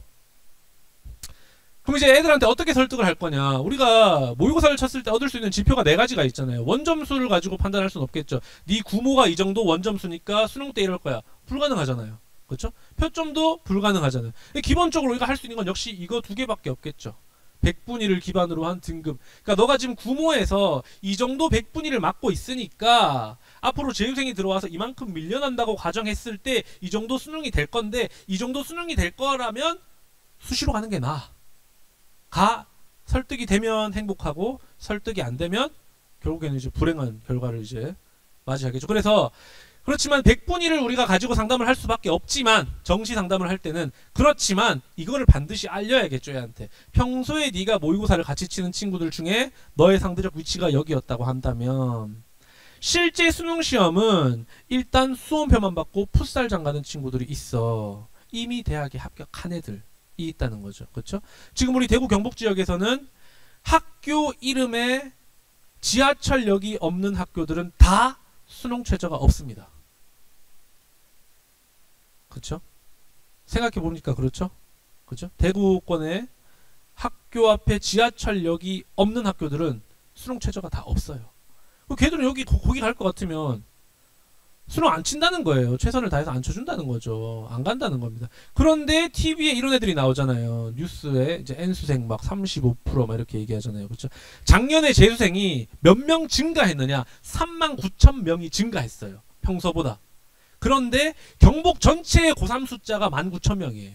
그럼 이제 애들한테 어떻게 설득을 할 거냐. 우리가 모의고사를 쳤을 때 얻을 수 있는 지표가 4가지가 있잖아요. 원점수를 가지고 판단할 수는 없겠죠. 네 구모가 이 정도 원점수니까 수능 때 이럴 거야. 불가능하잖아요. 그렇죠? 표점도 불가능하잖아요. 기본적으로 우리가 할 수 있는 건 역시 이거 2개밖에 없겠죠. 100분위를 기반으로 한 등급. 그러니까 너가 지금 구모에서 이 정도 100분위를 맞고 있으니까 앞으로 재수생이 들어와서 이만큼 밀려난다고 가정했을 때 이 정도 수능이 될 건데 이 정도 수능이 될 거라면 수시로 가는 게 나아. 설득이 되면 행복하고 설득이 안 되면 결국에는 이제 불행한 결과를 이제 맞이하겠죠. 그렇지만 100분위를 우리가 가지고 상담을 할 수밖에 없지만 정시 상담을 할 때는 그렇지만 이거를 반드시 알려야겠죠. 얘한테. 평소에 네가 모의고사를 같이 치는 친구들 중에 너의 상대적 위치가 여기였다고 한다면 실제 수능 시험은 일단 수험표만 받고 풋살장 가는 친구들이 있어. 이미 대학에 합격한 애들 있다는 거죠. 그렇죠? 지금 우리 대구 경북 지역에서는 학교 이름에 지하철역이 없는 학교들은 다 수능 최저가 없습니다. 그렇죠? 생각해 보니까 그렇죠? 그렇죠? 대구권에 학교 앞에 지하철역이 없는 학교들은 수능 최저가 다 없어요. 걔들은 거기 갈 것 같으면 수능 안 친다는 거예요. 최선을 다해서 안 쳐준다는 거죠. 안 간다는 겁니다. 그런데 TV에 이런 애들이 나오잖아요. 뉴스에 이제 N수생 막 35% 이렇게 얘기하잖아요. 그렇죠? 작년에 재수생이 몇 명 증가했느냐? 39,000명이 증가했어요. 평소보다. 그런데 경북 전체의 고3 숫자가 19,000명이에요.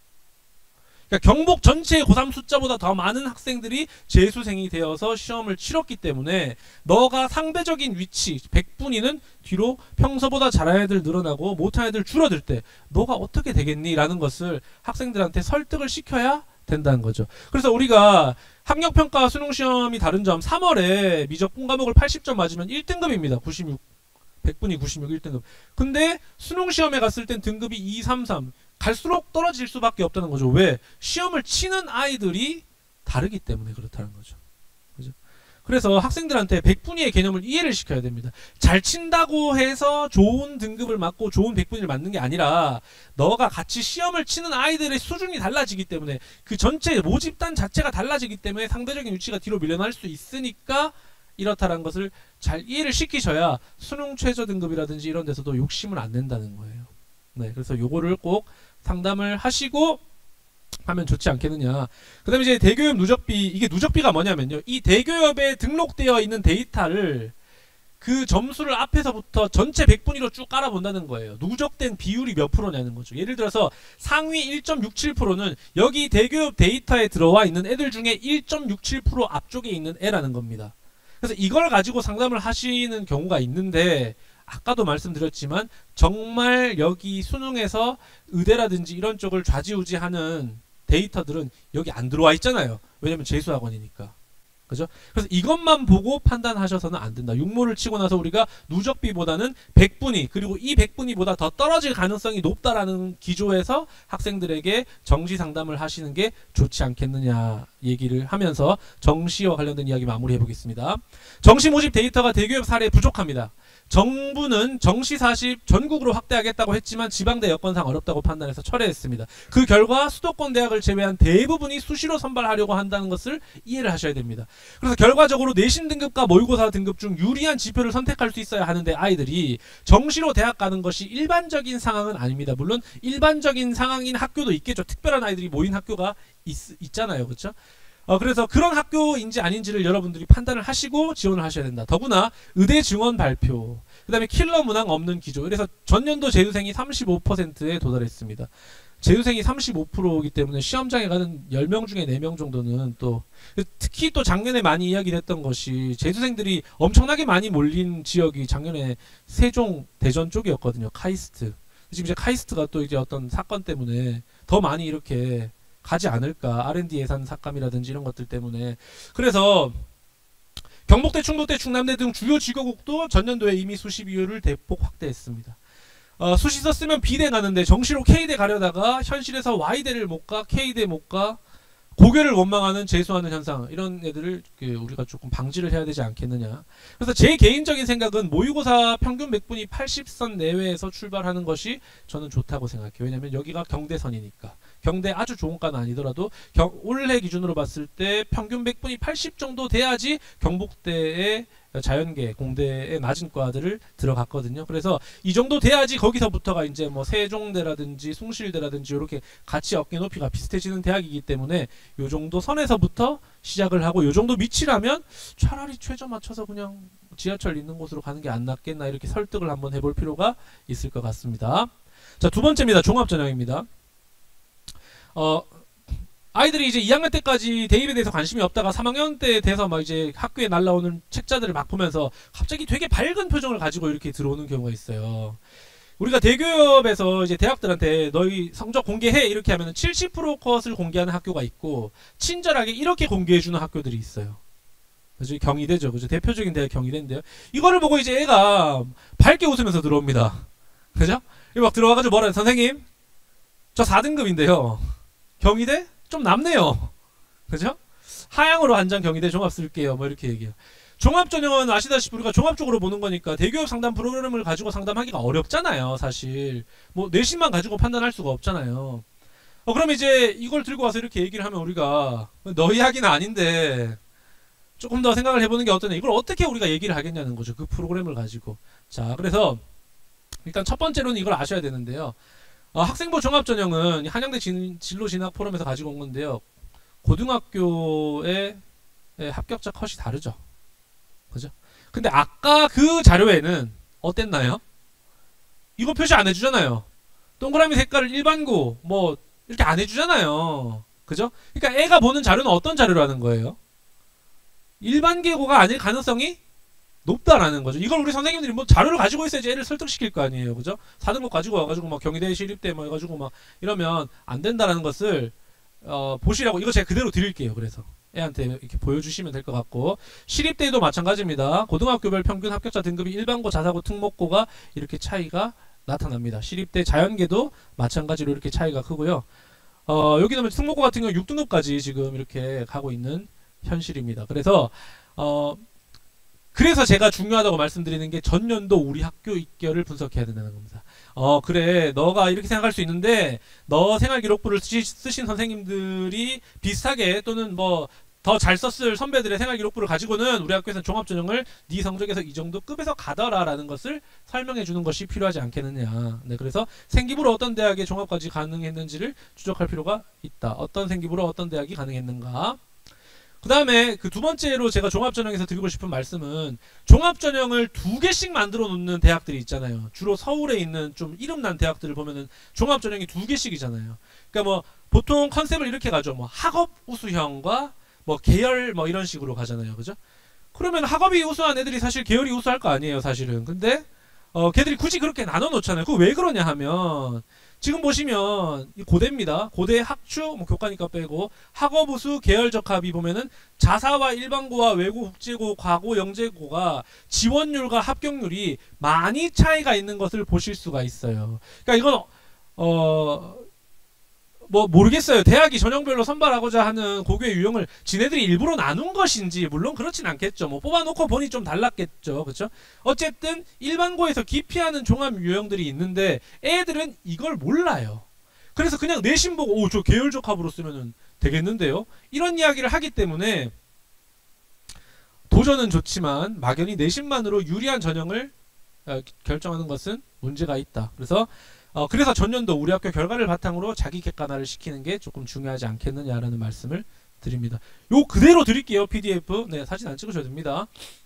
그러니까 경북 전체의 고3 숫자보다 더 많은 학생들이 재수생이 되어서 시험을 치렀기 때문에 너가 상대적인 위치 100분위는 뒤로 평소보다 잘하는 애들 늘어나고 못하는 애들 줄어들 때 너가 어떻게 되겠니? 라는 것을 학생들한테 설득을 시켜야 된다는 거죠. 그래서 우리가 학력평가 수능시험이 다른 점 3월에 미적 본과목을 80점 맞으면 1등급입니다. 96 100분위 96 1등급. 근데 수능시험에 갔을 땐 등급이 2, 3, 3 갈수록 떨어질 수밖에 없다는 거죠. 왜? 시험을 치는 아이들이 다르기 때문에 그렇다는 거죠. 그죠? 그래서 학생들한테 100분위의 개념을 이해를 시켜야 됩니다. 잘 친다고 해서 좋은 등급을 맞고 좋은 100분위를 맞는 게 아니라 너가 같이 시험을 치는 아이들의 수준이 달라지기 때문에 그 전체 모집단 자체가 달라지기 때문에 상대적인 위치가 뒤로 밀려날 수 있으니까 이렇다는 것을 잘 이해를 시키셔야 수능 최저 등급이라든지 이런 데서도 욕심을 안 낸다는 거예요. 네, 그래서 요거를 꼭 상담을 하시고 하면 좋지 않겠느냐. 그 다음에 이제 대교협 누적비, 이게 누적비가 뭐냐면요. 이 대교협에 등록되어 있는 데이터를 그 점수를 앞에서부터 전체 100분위로 쭉 깔아본다는 거예요. 누적된 비율이 몇 프로냐는 거죠. 예를 들어서 상위 1.67%는 여기 대교협 데이터에 들어와 있는 애들 중에 1.67% 앞쪽에 있는 애라는 겁니다. 그래서 이걸 가지고 상담을 하시는 경우가 있는데 아까도 말씀드렸지만 정말 여기 수능에서 의대라든지 이런 쪽을 좌지우지하는 데이터들은 여기 안 들어와 있잖아요. 왜냐면 재수학원이니까. 그죠? 그래서 이것만 보고 판단하셔서는 안 된다. 육모를 치고 나서 우리가 누적비보다는 100분위 그리고 이 100분위보다 더 떨어질 가능성이 높다라는 기조에서 학생들에게 정시 상담을 하시는 게 좋지 않겠느냐 얘기를 하면서 정시와 관련된 이야기 마무리해 보겠습니다. 정시 모집 데이터가 대교협 사례 부족합니다. 정부는 정시 40 전국으로 확대하겠다고 했지만 지방대 여건상 어렵다고 판단해서 철회했습니다. 그 결과 수도권 대학을 제외한 대부분이 수시로 선발하려고 한다는 것을 이해를 하셔야 됩니다. 그래서 결과적으로 내신 등급과 모의고사 등급 중 유리한 지표를 선택할 수 있어야 하는데 아이들이 정시로 대학 가는 것이 일반적인 상황은 아닙니다. 물론 일반적인 상황인 학교도 있겠죠. 특별한 아이들이 모인 학교가 있잖아요. 그렇죠? 그래서 그런 학교인지 아닌지를 여러분들이 판단을 하시고 지원을 하셔야 된다. 더구나 의대 증원 발표, 그 다음에 킬러 문항 없는 기조. 그래서 전년도 재수생이 35%에 도달했습니다. 재수생이 35%이기 때문에 시험장에 가는 10명 중에 4명 정도는 또, 특히 또 작년에 많이 이야기했던 것이 재수생들이 엄청나게 많이 몰린 지역이 작년에 세종, 대전 쪽이었거든요. 카이스트. 지금 이제 카이스트가 또 이제 어떤 사건 때문에 더 많이 이렇게 가지 않을까. R&D 예산 삭감이라든지 이런 것들 때문에. 그래서 경북대, 충북대, 충남대 등 주요 지교국도 전년도에 이미 수시 비율을 대폭 확대했습니다. 수시 썼으면 B대 가는데 정시로 K대 가려다가 현실에서 Y대를 못 가, K대 못 가, 고교를 원망하는 재수하는 현상, 이런 애들을 우리가 조금 방지를 해야 되지 않겠느냐. 그래서 제 개인적인 생각은 모의고사 평균 맥분이 80선 내외에서 출발하는 것이 저는 좋다고 생각해요. 왜냐면 여기가 경대선이니까. 경대 아주 좋은 과는 아니더라도 올해 기준으로 봤을 때 평균 맥분이 80 정도 돼야지 경북대의 자연계, 공대의 낮은 과들을 들어갔거든요. 그래서 이 정도 돼야지 거기서부터가 이제 뭐 세종대라든지 숭실대라든지 이렇게 같이 어깨 높이가 비슷해지는 대학이기 때문에 요 정도 선에서부터 시작을 하고 요 정도 밑이라면 차라리 최저 맞춰서 그냥 지하철 있는 곳으로 가는 게 안 낫겠나, 이렇게 설득을 한번 해볼 필요가 있을 것 같습니다. 자, 두 번째입니다. 종합전형입니다. 아이들이 이제 2학년 때까지 대입에 대해서 관심이 없다가 3학년 때 돼서 막 이제 학교에 날라오는 책자들을 막 보면서 갑자기 되게 밝은 표정을 가지고 이렇게 들어오는 경우가 있어요. 우리가 대기업에서 이제 대학들한테 너희 성적 공개해 이렇게 하면 70% 컷을 공개하는 학교가 있고 친절하게 이렇게 공개해주는 학교들이 있어요. 그죠? 경희대죠. 그죠? 대표적인 대학 경희대인데요. 이거를 보고 이제 애가 밝게 웃으면서 들어옵니다. 그죠? 이거 막 들어와가지고 뭐라 해? 선생님, 저 4등급인데요. 경희대? 좀 남네요. 그죠? 하향으로 한 장 경희대 종합 쓸게요. 뭐 이렇게 얘기해요. 종합전형은 아시다시피 우리가 종합적으로 보는 거니까 대기업 상담 프로그램을 가지고 상담하기가 어렵잖아요. 사실 뭐 내신만 가지고 판단할 수가 없잖아요. 그럼 이제 이걸 들고 와서 이렇게 얘기를 하면 우리가 너 이야기는 아닌데 조금 더 생각을 해보는 게 어떠냐. 이걸 어떻게 우리가 얘기를 하겠냐는 거죠. 그 프로그램을 가지고. 자, 그래서 일단 첫 번째로는 이걸 아셔야 되는데요. 학생부 종합전형은 한양대 진로 진학 포럼에서 가지고 온 건데요. 고등학교의 합격자 컷이 다르죠. 그죠? 근데 아까 그 자료에는 어땠나요? 이거 표시 안 해주잖아요. 동그라미 색깔을 일반고 뭐 이렇게 안 해주잖아요. 그죠? 그러니까 애가 보는 자료는 어떤 자료라는 거예요? 일반계고가 아닐 가능성이 높다라는 거죠. 이걸 우리 선생님들이 뭐 자료를 가지고 있어야지 애를 설득시킬 거 아니에요. 그죠? 4등급 가지고 와가지고 막 경희대 시립대 뭐 해가지고 막 이러면 안 된다라는 것을 보시라고. 이거 제가 그대로 드릴게요. 그래서 애한테 이렇게 보여주시면 될 것 같고, 시립대도 마찬가지입니다. 고등학교별 평균 합격자 등급이 일반고, 자사고, 특목고가 이렇게 차이가 나타납니다. 시립대 자연계도 마찬가지로 이렇게 차이가 크고요. 여기는 특목고 같은 경우 6등급까지 지금 이렇게 가고 있는 현실입니다. 그래서 제가 중요하다고 말씀드리는 게 전년도 우리 학교 입결을 분석해야 된다는 겁니다. 그래, 너가 이렇게 생각할 수 있는데 너 생활기록부를 쓰신 선생님들이 비슷하게 또는 뭐 더 잘 썼을 선배들의 생활기록부를 가지고는 우리 학교에서는 종합전형을 네 성적에서 이 정도 급에서 가더라 라는 것을 설명해 주는 것이 필요하지 않겠느냐. 네, 그래서 생기부로 어떤 대학에 종합까지 가능했는지를 추적할 필요가 있다. 어떤 생기부로 어떤 대학이 가능했는가. 그 다음에 그 두 번째로 제가 종합전형에서 드리고 싶은 말씀은, 종합전형을 2개씩 만들어 놓는 대학들이 있잖아요. 주로 서울에 있는 좀 이름난 대학들을 보면은 종합전형이 2개씩이잖아요. 그러니까 뭐 보통 컨셉을 이렇게 가죠. 뭐 학업 우수형과 뭐 계열 뭐 이런 식으로 가잖아요. 그죠? 그러면 학업이 우수한 애들이 사실 계열이 우수할 거 아니에요. 사실은. 근데 걔들이 굳이 그렇게 나눠 놓잖아요. 그거 왜 그러냐 하면, 지금 보시면 이 고대입니다. 고대 학추 뭐 교과니까 빼고 학업우수 계열적 합이 보면은 자사와 일반고와 외고 국제고 과고 영재고가 지원율과 합격률이 많이 차이가 있는 것을 보실 수가 있어요. 그러니까 이건 뭐 모르겠어요. 대학이 전형별로 선발하고자 하는 고교의 유형을 지네들이 일부러 나눈 것인지, 물론 그렇진 않겠죠. 뭐 뽑아놓고 보니 좀 달랐겠죠. 그렇죠? 어쨌든 일반고에서 기피하는 종합 유형들이 있는데 애들은 이걸 몰라요. 그래서 그냥 내신 보고 저 계열적 합으로 쓰면 되겠는데요. 이런 이야기를 하기 때문에 도전은 좋지만 막연히 내신만으로 유리한 전형을 결정하는 것은 문제가 있다. 그래서 전년도 우리 학교 결과를 바탕으로 자기 객관화를 시키는 게 조금 중요하지 않겠느냐라는 말씀을 드립니다. 요 그대로 드릴게요. PDF. 네, 사진 안 찍으셔도 됩니다.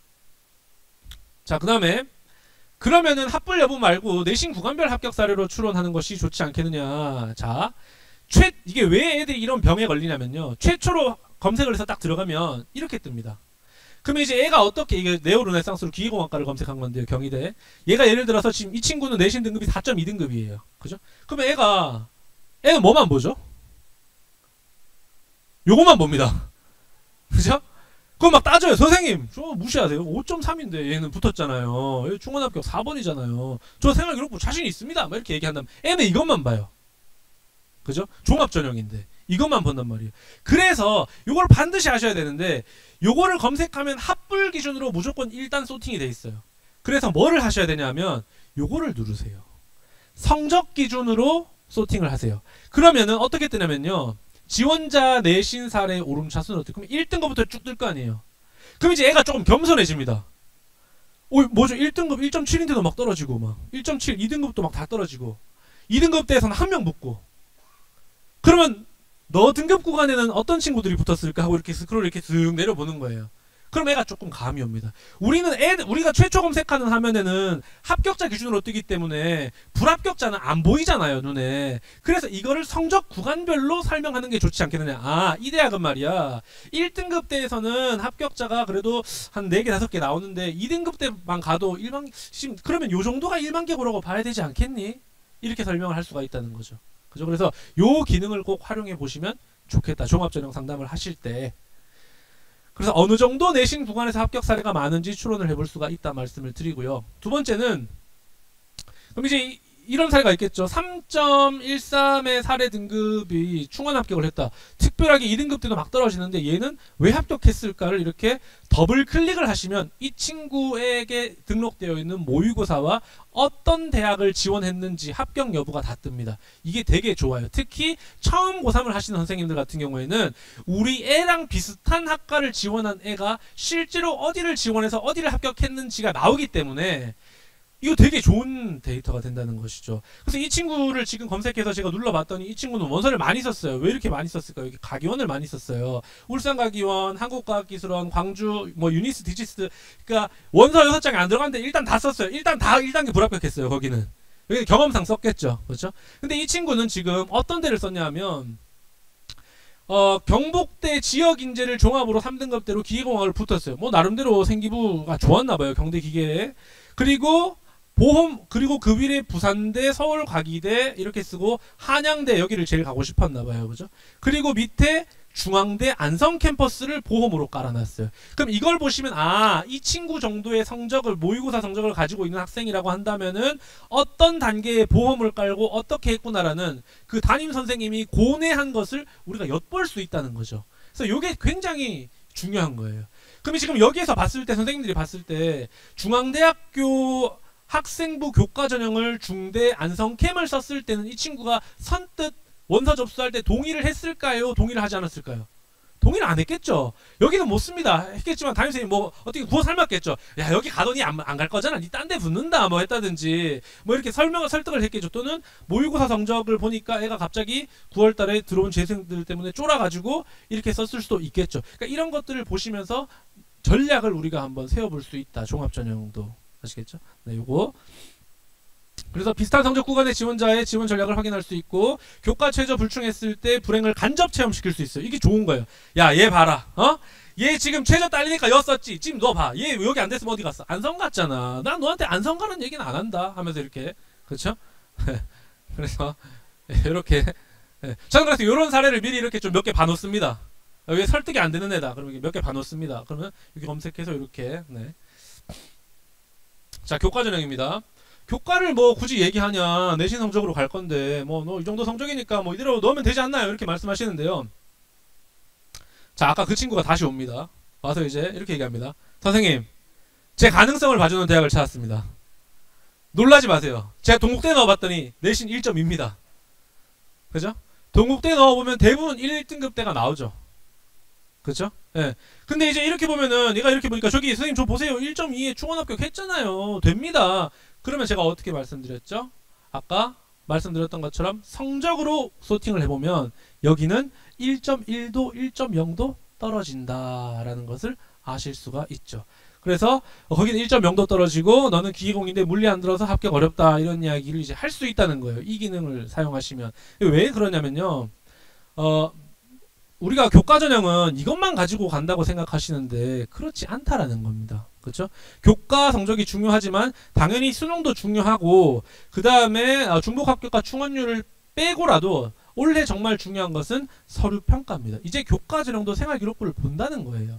자, 그 다음에 그러면은 합불 여부 말고 내신 구간별 합격 사례로 추론하는 것이 좋지 않겠느냐. 자, 이게 왜 애들이 이런 병에 걸리냐면요. 최초로 검색을 해서 딱 들어가면 이렇게 뜨니다. 그러면 이제 애가 어떻게, 이게 네오르네상스로 기계공학과를 검색한 건데요. 경희대. 얘가 예를 들어서 지금 이 친구는 내신 등급이 4.2등급이에요. 그죠? 그러면 애는 뭐만 보죠? 요거만 봅니다. 그죠? 그거 막 따져요. 선생님, 저 무시하세요. 5.3인데 얘는 붙었잖아요. 얘 중원합격 4번이잖아요. 저 생활기록부 자신 있습니다. 막 이렇게 얘기한다면 애는 이것만 봐요. 그죠? 종합전형인데 이것만 본단 말이에요. 그래서 요걸 반드시 아셔야 되는데, 요거를 검색하면 합불 기준으로 무조건 1단 소팅이 돼 있어요. 그래서 뭐를 하셔야 되냐면 요거를 누르세요. 성적 기준으로 소팅을 하세요. 그러면은 어떻게 뜨냐면요, 지원자 내신 사례 오름차순 어떻게, 그럼 1등급부터 쭉 뜰 거 아니에요. 그럼 이제 애가 조금 겸손해집니다. 뭐죠? 1등급 1.7인데도 막 떨어지고, 막 1.7 2등급도 막 다 떨어지고, 2등급 대에서는 한 명 붙고. 그러면 너 등급 구간에는 어떤 친구들이 붙었을까 하고 이렇게 스크롤 이렇게 쓱 내려보는 거예요. 그럼 애가 조금 감이 옵니다. 우리가 최초 검색하는 화면에는 합격자 기준으로 뜨기 때문에 불합격자는 안 보이잖아요, 눈에. 그래서 이거를 성적 구간별로 설명하는 게 좋지 않겠느냐. 아, 이 대학은 말이야, 1등급 대에서는 합격자가 그래도 한 4개 5개 나오는데 2등급 대만 가도 그러면 요 정도가 1만개고라고 봐야 되지 않겠니? 이렇게 설명을 할 수가 있다는 거죠. 그죠? 그래서 요 기능을 꼭 활용해 보시면 좋겠다. 종합전형 상담을 하실 때. 그래서 어느 정도 내신 구간에서 합격 사례가 많은지 추론을 해볼 수가 있다 말씀을 드리고요. 두 번째는, 그럼 이제 이런 사례가 있겠죠. 3.13의 사례 등급이 충원 합격을 했다. 특별하게 2등급 때도 막 떨어지는데 얘는 왜 합격했을까를 이렇게 더블 클릭을 하시면 이 친구에게 등록되어 있는 모의고사와 어떤 대학을 지원했는지 합격 여부가 다 뜹니다. 이게 되게 좋아요. 특히 처음 고3을 하시는 선생님들 같은 경우에는 우리 애랑 비슷한 학과를 지원한 애가 실제로 어디를 지원해서 어디를 합격했는지가 나오기 때문에 이거 되게 좋은 데이터가 된다는 것이죠. 그래서 이 친구를 지금 검색해서 제가 눌러봤더니 이 친구는 원서를 많이 썼어요. 왜 이렇게 많이 썼을까요? 여기 가기원을 많이 썼어요. 울산가기원, 한국과학기술원, 광주, 유니스, 디지스. 그러니까 원서 6장이 안 들어갔는데 일단 다 썼어요. 일단 다 1단계 불합격했어요. 거기는. 여기 경험상 썼겠죠. 그렇죠? 근데 이 친구는 지금 어떤 데를 썼냐면 경북대 지역인재를 종합으로 3등급대로 기계공학을 붙었어요. 나름대로 생기부가 좋았나봐요. 경대기계에. 그리고 그 위에 부산대, 서울과기대 이렇게 쓰고 한양대 여기를 제일 가고 싶었나봐요. 그죠? 그리고 밑에 중앙대 안성 캠퍼스를 보험으로 깔아놨어요. 그럼 이걸 보시면 이 친구 정도의 성적을, 모의고사 성적을 가지고 있는 학생이라고 한다면은 어떤 단계의 보험을 깔고 어떻게 했구나라는 그 담임 선생님이 고뇌한 것을 우리가 엿볼 수 있다는 거죠. 그래서 이게 굉장히 중요한 거예요. 그럼 지금 여기에서 봤을 때, 선생님들이 봤을 때 중앙대학교 학생부 교과전형을 중대 안성캠을 썼을 때는 이 친구가 선뜻 원서 접수할 때 동의를 했을까요? 동의를 하지 않았을까요? 동의를 안 했겠죠. 여기는 못 씁니다. 했겠지만 담임선생님 어떻게 구워 삶았겠죠. 야, 여기 가더니 안 갈 거잖아. 니 딴 데 붙는다. 했다든지 이렇게 설득을 했겠죠. 또는 모의고사 성적을 보니까 애가 갑자기 9월 달에 들어온 재생들 때문에 쫄아가지고 이렇게 썼을 수도 있겠죠. 그러니까 이런 것들을 보시면서 전략을 우리가 한번 세워볼 수 있다. 종합전형도. 아시겠죠? 네, 요거. 그래서 비슷한 성적 구간의 지원자의 지원 전략을 확인할 수 있고, 교과 최저 불충했을 때 불행을 간접 체험시킬 수 있어요. 이게 좋은 거예요. 야, 얘 봐라. 얘 지금 최저 딸리니까 였었지. 지금 너 봐. 얘 여기 안 됐으면 어디 갔어? 안성 갔잖아. 난 너한테 안성 가는 얘기는 안 한다. 하면서 이렇게. 그렇죠? 그래서 이렇게. 저는 그래서 이런 사례를 미리 이렇게 좀 몇 개 봐놓습니다. 여기 설득이 안 되는 애다. 그러면 몇 개 봐놓습니다. 그러면 여기 검색해서 이렇게. 네. 자, 교과전형입니다. 교과를 굳이 얘기하냐, 내신 성적으로 갈 건데 너 이 정도 성적이니까 이대로 넣으면 되지 않나요? 이렇게 말씀하시는데요. 자, 아까 그 친구가 다시 옵니다. 와서 이제 이렇게 얘기합니다. 선생님, 제 가능성을 봐주는 대학을 찾았습니다. 놀라지 마세요. 제가 동국대 넣어봤더니 내신 1.2입니다. 그죠? 동국대 넣어보면 대부분 1등급대가 나오죠. 그렇죠? 예. 근데 이제 이렇게 보면은, 얘가 이렇게 보니까 저기 선생님 저 보세요. 1.2에 충원 합격했잖아요. 됩니다. 그러면 제가 어떻게 말씀드렸죠? 아까 말씀드렸던 것처럼 성적으로 소팅을 해보면 여기는 1.1도 1.0도 떨어진다라는 것을 아실 수가 있죠. 그래서 거기는 1.0도 떨어지고 너는 기계공인데 물리 안 들어서 합격 어렵다 이런 이야기를 이제 할 수 있다는 거예요. 이 기능을 사용하시면. 왜 그러냐면요. 우리가 교과 전형은 이것만 가지고 간다고 생각하시는데 그렇지 않다라는 겁니다. 그렇죠? 교과 성적이 중요하지만 당연히 수능도 중요하고 그 다음에 중복 합격과 충원률을 빼고라도 올해 정말 중요한 것은 서류 평가입니다. 이제 교과 전형도 생활기록부를 본다는 거예요.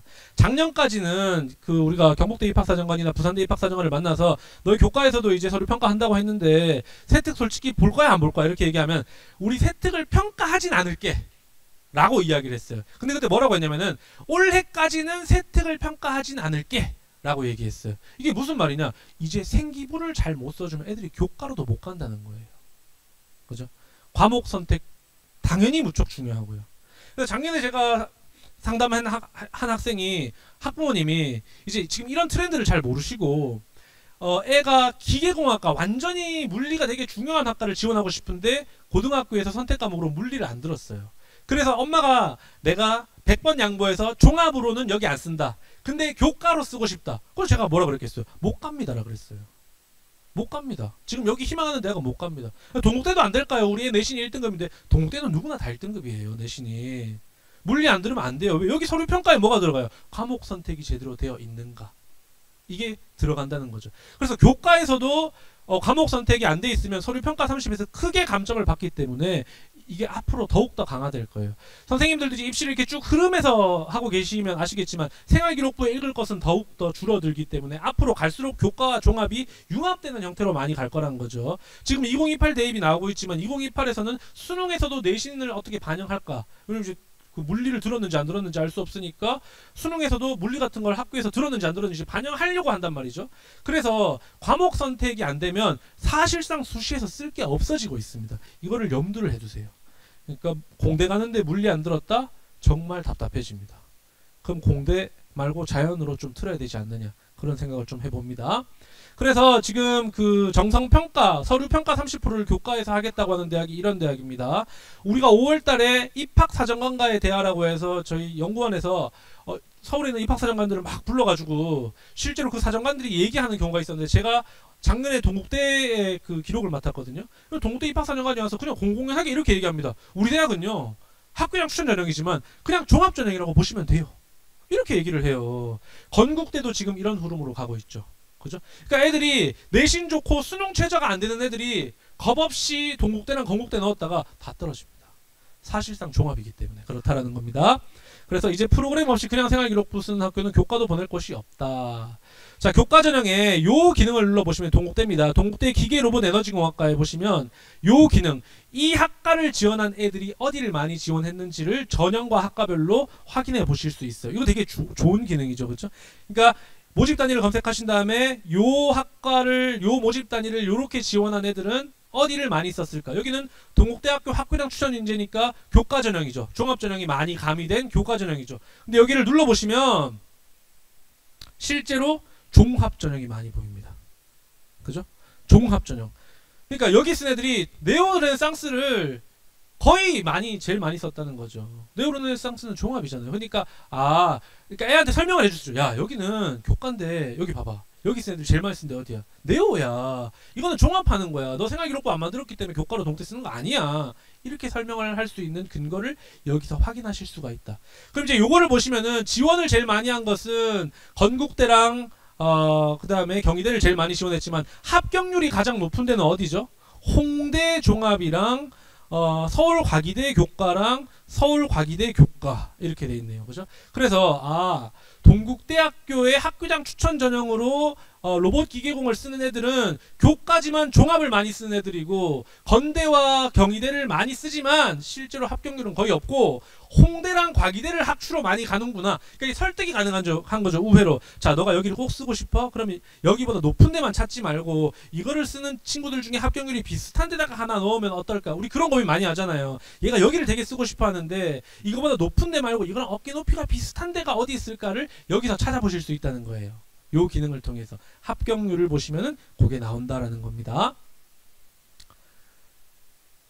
작년까지는 그 우리가 경북대 입학사정관이나 부산대 입학사정관을 만나서 너희 교과에서도 이제 서류 평가한다고 했는데 세특 솔직히 볼 거야 안 볼 거야 이렇게 얘기하면 우리 세특을 평가하진 않을게 라고 이야기를 했어요. 근데 그때 뭐라고 했냐면은 올해까지는 세특을 평가하진 않을게 라고 얘기했어요. 이게 무슨 말이냐, 이제 생기부를 잘 못 써주면 애들이 교과로도 못 간다는 거예요. 그죠? 과목 선택 당연히 무척 중요하고요. 그래서 작년에 제가 상담한 한 학생이, 학부모님이 이제 지금 이런 트렌드를 잘 모르시고 애가 기계공학과 완전히 물리가 되게 중요한 학과를 지원하고 싶은데 고등학교에서 선택 과목으로 물리를 안 들었어요. 그래서 엄마가 내가 100번 양보해서 종합으로는 여기 안 쓴다. 근데 교과로 쓰고 싶다. 그걸 제가 뭐라 그랬겠어요? 못 갑니다라 그랬어요. 못 갑니다. 지금 여기 희망하는 대학은 못 갑니다. 동국대도 안 될까요? 우리 애 내신이 1등급인데 동국대는 누구나 다 1등급이에요. 내신이. 물리 안 들으면 안 돼요. 왜? 여기 서류 평가에 뭐가 들어가요? 과목 선택이 제대로 되어 있는가. 이게 들어간다는 거죠. 그래서 교과에서도 과목 선택이 안 돼 있으면 서류 평가 30에서 크게 감점을 받기 때문에 이게 앞으로 더욱더 강화될 거예요. 선생님들도 이제 입시를 이렇게 쭉 흐름에서 하고 계시면 아시겠지만 생활기록부에 읽을 것은 더욱더 줄어들기 때문에 앞으로 갈수록 교과와 종합이 융합되는 형태로 많이 갈 거라는 거죠. 지금 2028 대입이 나오고 있지만 2028에서는 수능에서도 내신을 어떻게 반영할까? 왜냐면 이제 그 물리를 들었는지 안 들었는지 알 수 없으니까 수능에서도 물리 같은 걸 학교에서 들었는지 안 들었는지 반영하려고 한단 말이죠. 그래서 과목 선택이 안 되면 사실상 수시에서 쓸 게 없어지고 있습니다. 이거를 염두를 해두세요. 그러니까 공대 가는데 물리 안 들었다? 정말 답답해집니다. 그럼 공대 말고 자연으로 좀 틀어야 되지 않느냐, 그런 생각을 좀 해봅니다. 그래서 지금 그 정성평가, 서류평가 30%를 교과에서 하겠다고 하는 대학이 이런 대학입니다. 우리가 5월달에 입학사정관과의 대화라고 해서 저희 연구원에서 서울에 있는 입학사정관들을 막 불러가지고 실제로 그 사정관들이 얘기하는 경우가 있었는데, 제가 작년에 동국대의 그 기록을 맡았거든요. 동국대 입학사정관이 와서 그냥 공공연하게 이렇게 얘기합니다. 우리 대학은요, 학교장 추천 전형이지만 그냥 종합 전형이라고 보시면 돼요. 이렇게 얘기를 해요. 건국대도 지금 이런 흐름으로 가고 있죠. 그죠? 그러니까 애들이 내신 좋고 수능 최저가 안 되는 애들이 겁없이 동국대랑 건국대 넣었다가 다 떨어집니다. 사실상 종합이기 때문에 그렇다라는 겁니다. 그래서 이제 프로그램 없이 그냥 생활기록부 쓰는 학교는 교과도 보낼 곳이 없다. 자, 교과 전형에 요 기능을 눌러보시면 동국대입니다. 동국대 기계로봇에너지공학과에 보시면 요 기능, 이 학과를 지원한 애들이 어디를 많이 지원했는지를 전형과 학과별로 확인해 보실 수 있어요. 이거 되게 좋은 기능이죠. 그렇죠? 그러니까 모집 단위를 검색하신 다음에 요 학과를, 요 모집 단위를 요렇게 지원한 애들은 어디를 많이 썼을까? 여기는 동국대학교 학교장 추천 인재니까 교과 전형이죠. 종합 전형이 많이 가미된 교과 전형이죠. 근데 여기를 눌러보시면 실제로 종합 전형이 많이 보입니다. 그죠? 종합 전형. 그러니까 여기 쓴 애들이 네오르네상스를 거의 제일 많이 썼다는 거죠. 네오르네상스는 종합이잖아요. 그러니까 그러니까 애한테 설명을 해주죠. 야, 여기는 교과인데 여기 봐봐. 여기 쓴 애들 제일 많이 쓴 데 어디야? 네오야. 이거는 종합하는 거야. 너 생활기록부 안 만들었기 때문에 교과로 동태 쓰는 거 아니야. 이렇게 설명을 할 수 있는 근거를 여기서 확인하실 수가 있다. 그럼 이제 요거를 보시면은 지원을 제일 많이 한 것은 건국대랑 그 다음에 경희대를 제일 많이 지원했지만 합격률이 가장 높은 데는 어디죠? 홍대 종합이랑 서울과기대 교과랑 서울과기대 교과 이렇게 돼 있네요. 그죠? 그래서 동국대학교의 학교장 추천 전형으로 로봇 기계공을 쓰는 애들은 교과지만 종합을 많이 쓰는 애들이고, 건대와 경희대를 많이 쓰지만 실제로 합격률은 거의 없고, 홍대랑 과기대를 학추로 많이 가는구나. 그러니까 설득이 가능한 거죠. 우회로. 자, 너가 여기를 꼭 쓰고 싶어? 그러면 여기보다 높은 데만 찾지 말고 이거를 쓰는 친구들 중에 합격률이 비슷한 데다가 하나 넣으면 어떨까? 우리 그런 고민 많이 하잖아요. 얘가 여기를 되게 쓰고 싶어 하는데 이거보다 높은 데 말고 이거랑 어깨 높이가 비슷한 데가 어디 있을까를 여기서 찾아보실 수 있다는 거예요. 요 기능을 통해서 합격률을 보시면은 그게 나온다라는 겁니다.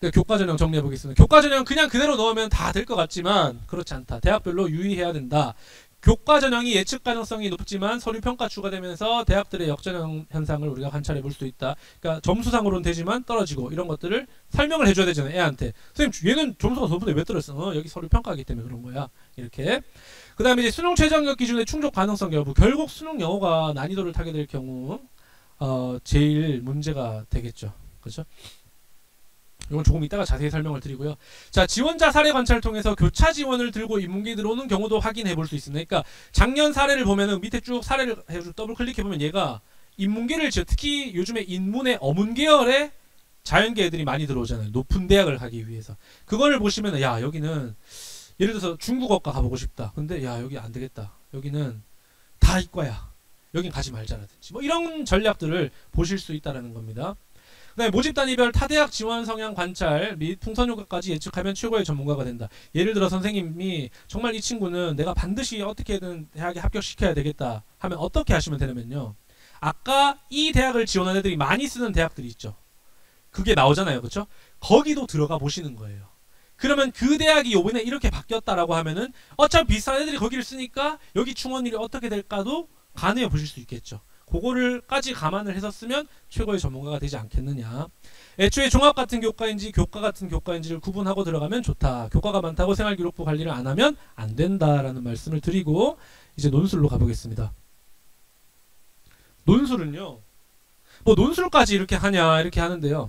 교과 전형 정리해 보겠습니다. 교과 전형 그냥 그대로 넣으면 다 될 것 같지만 그렇지 않다. 대학별로 유의해야 된다. 교과 전형이 예측 가능성이 높지만 서류 평가 추가되면서 대학들의 역전형 현상을 우리가 관찰해 볼 수 있다. 그러니까 점수상으로는 되지만 떨어지고 이런 것들을 설명을 해줘야 되잖아요. 애한테. 선생님 얘는 점수가 높은데 왜 떨어졌어? 여기 서류 평가하기 때문에 그런 거야. 이렇게. 그 다음에 이제 수능 최저학력 기준의 충족 가능성 여부. 결국 수능 영어가 난이도를 타게 될 경우 제일 문제가 되겠죠. 그렇죠? 이건 조금 이따가 자세히 설명을 드리고요. 자, 지원자 사례 관찰을 통해서 교차 지원을 들고 인문계 들어오는 경우도 확인해 볼 수 있습니다. 그러니까 작년 사례를 보면은 밑에 쭉 사례를 해서 더블 클릭해 보면 얘가 인문계를 특히 요즘에 인문의 어문 계열의 자연계 애들이 많이 들어오잖아요. 높은 대학을 가기 위해서. 그거를 보시면 야, 여기는 예를 들어서 중국어과 가보고 싶다. 근데 야, 여기 안 되겠다. 여기는 다 이과야. 여긴 가지 말자라든지 뭐 이런 전략들을 보실 수 있다라는 겁니다. 그 다음에 모집 단위별 타대학 지원 성향 관찰 및 풍선 효과까지 예측하면 최고의 전문가가 된다. 예를 들어 선생님이 정말 이 친구는 내가 반드시 어떻게든 대학에 합격시켜야 되겠다 하면 어떻게 하시면 되냐면요. 아까 이 대학을 지원한 애들이 많이 쓰는 대학들이 있죠. 그게 나오잖아요. 그렇죠? 거기도 들어가 보시는 거예요. 그러면 그 대학이 요번에 이렇게 바뀌었다라고 하면은 어차피 비슷한 애들이 거기를 쓰니까 여기 충원일이 어떻게 될까도 가늠해 보실 수 있겠죠. 그거를까지 감안을 해서 쓰면 최고의 전문가가 되지 않겠느냐. 애초에 종합 같은 교과인지 교과 같은 교과인지를 구분하고 들어가면 좋다. 교과가 많다고 생활기록부 관리를 안 하면 안 된다라는 말씀을 드리고 이제 논술로 가보겠습니다. 논술은요. 뭐 논술까지 이렇게 하냐 이렇게 하는데요.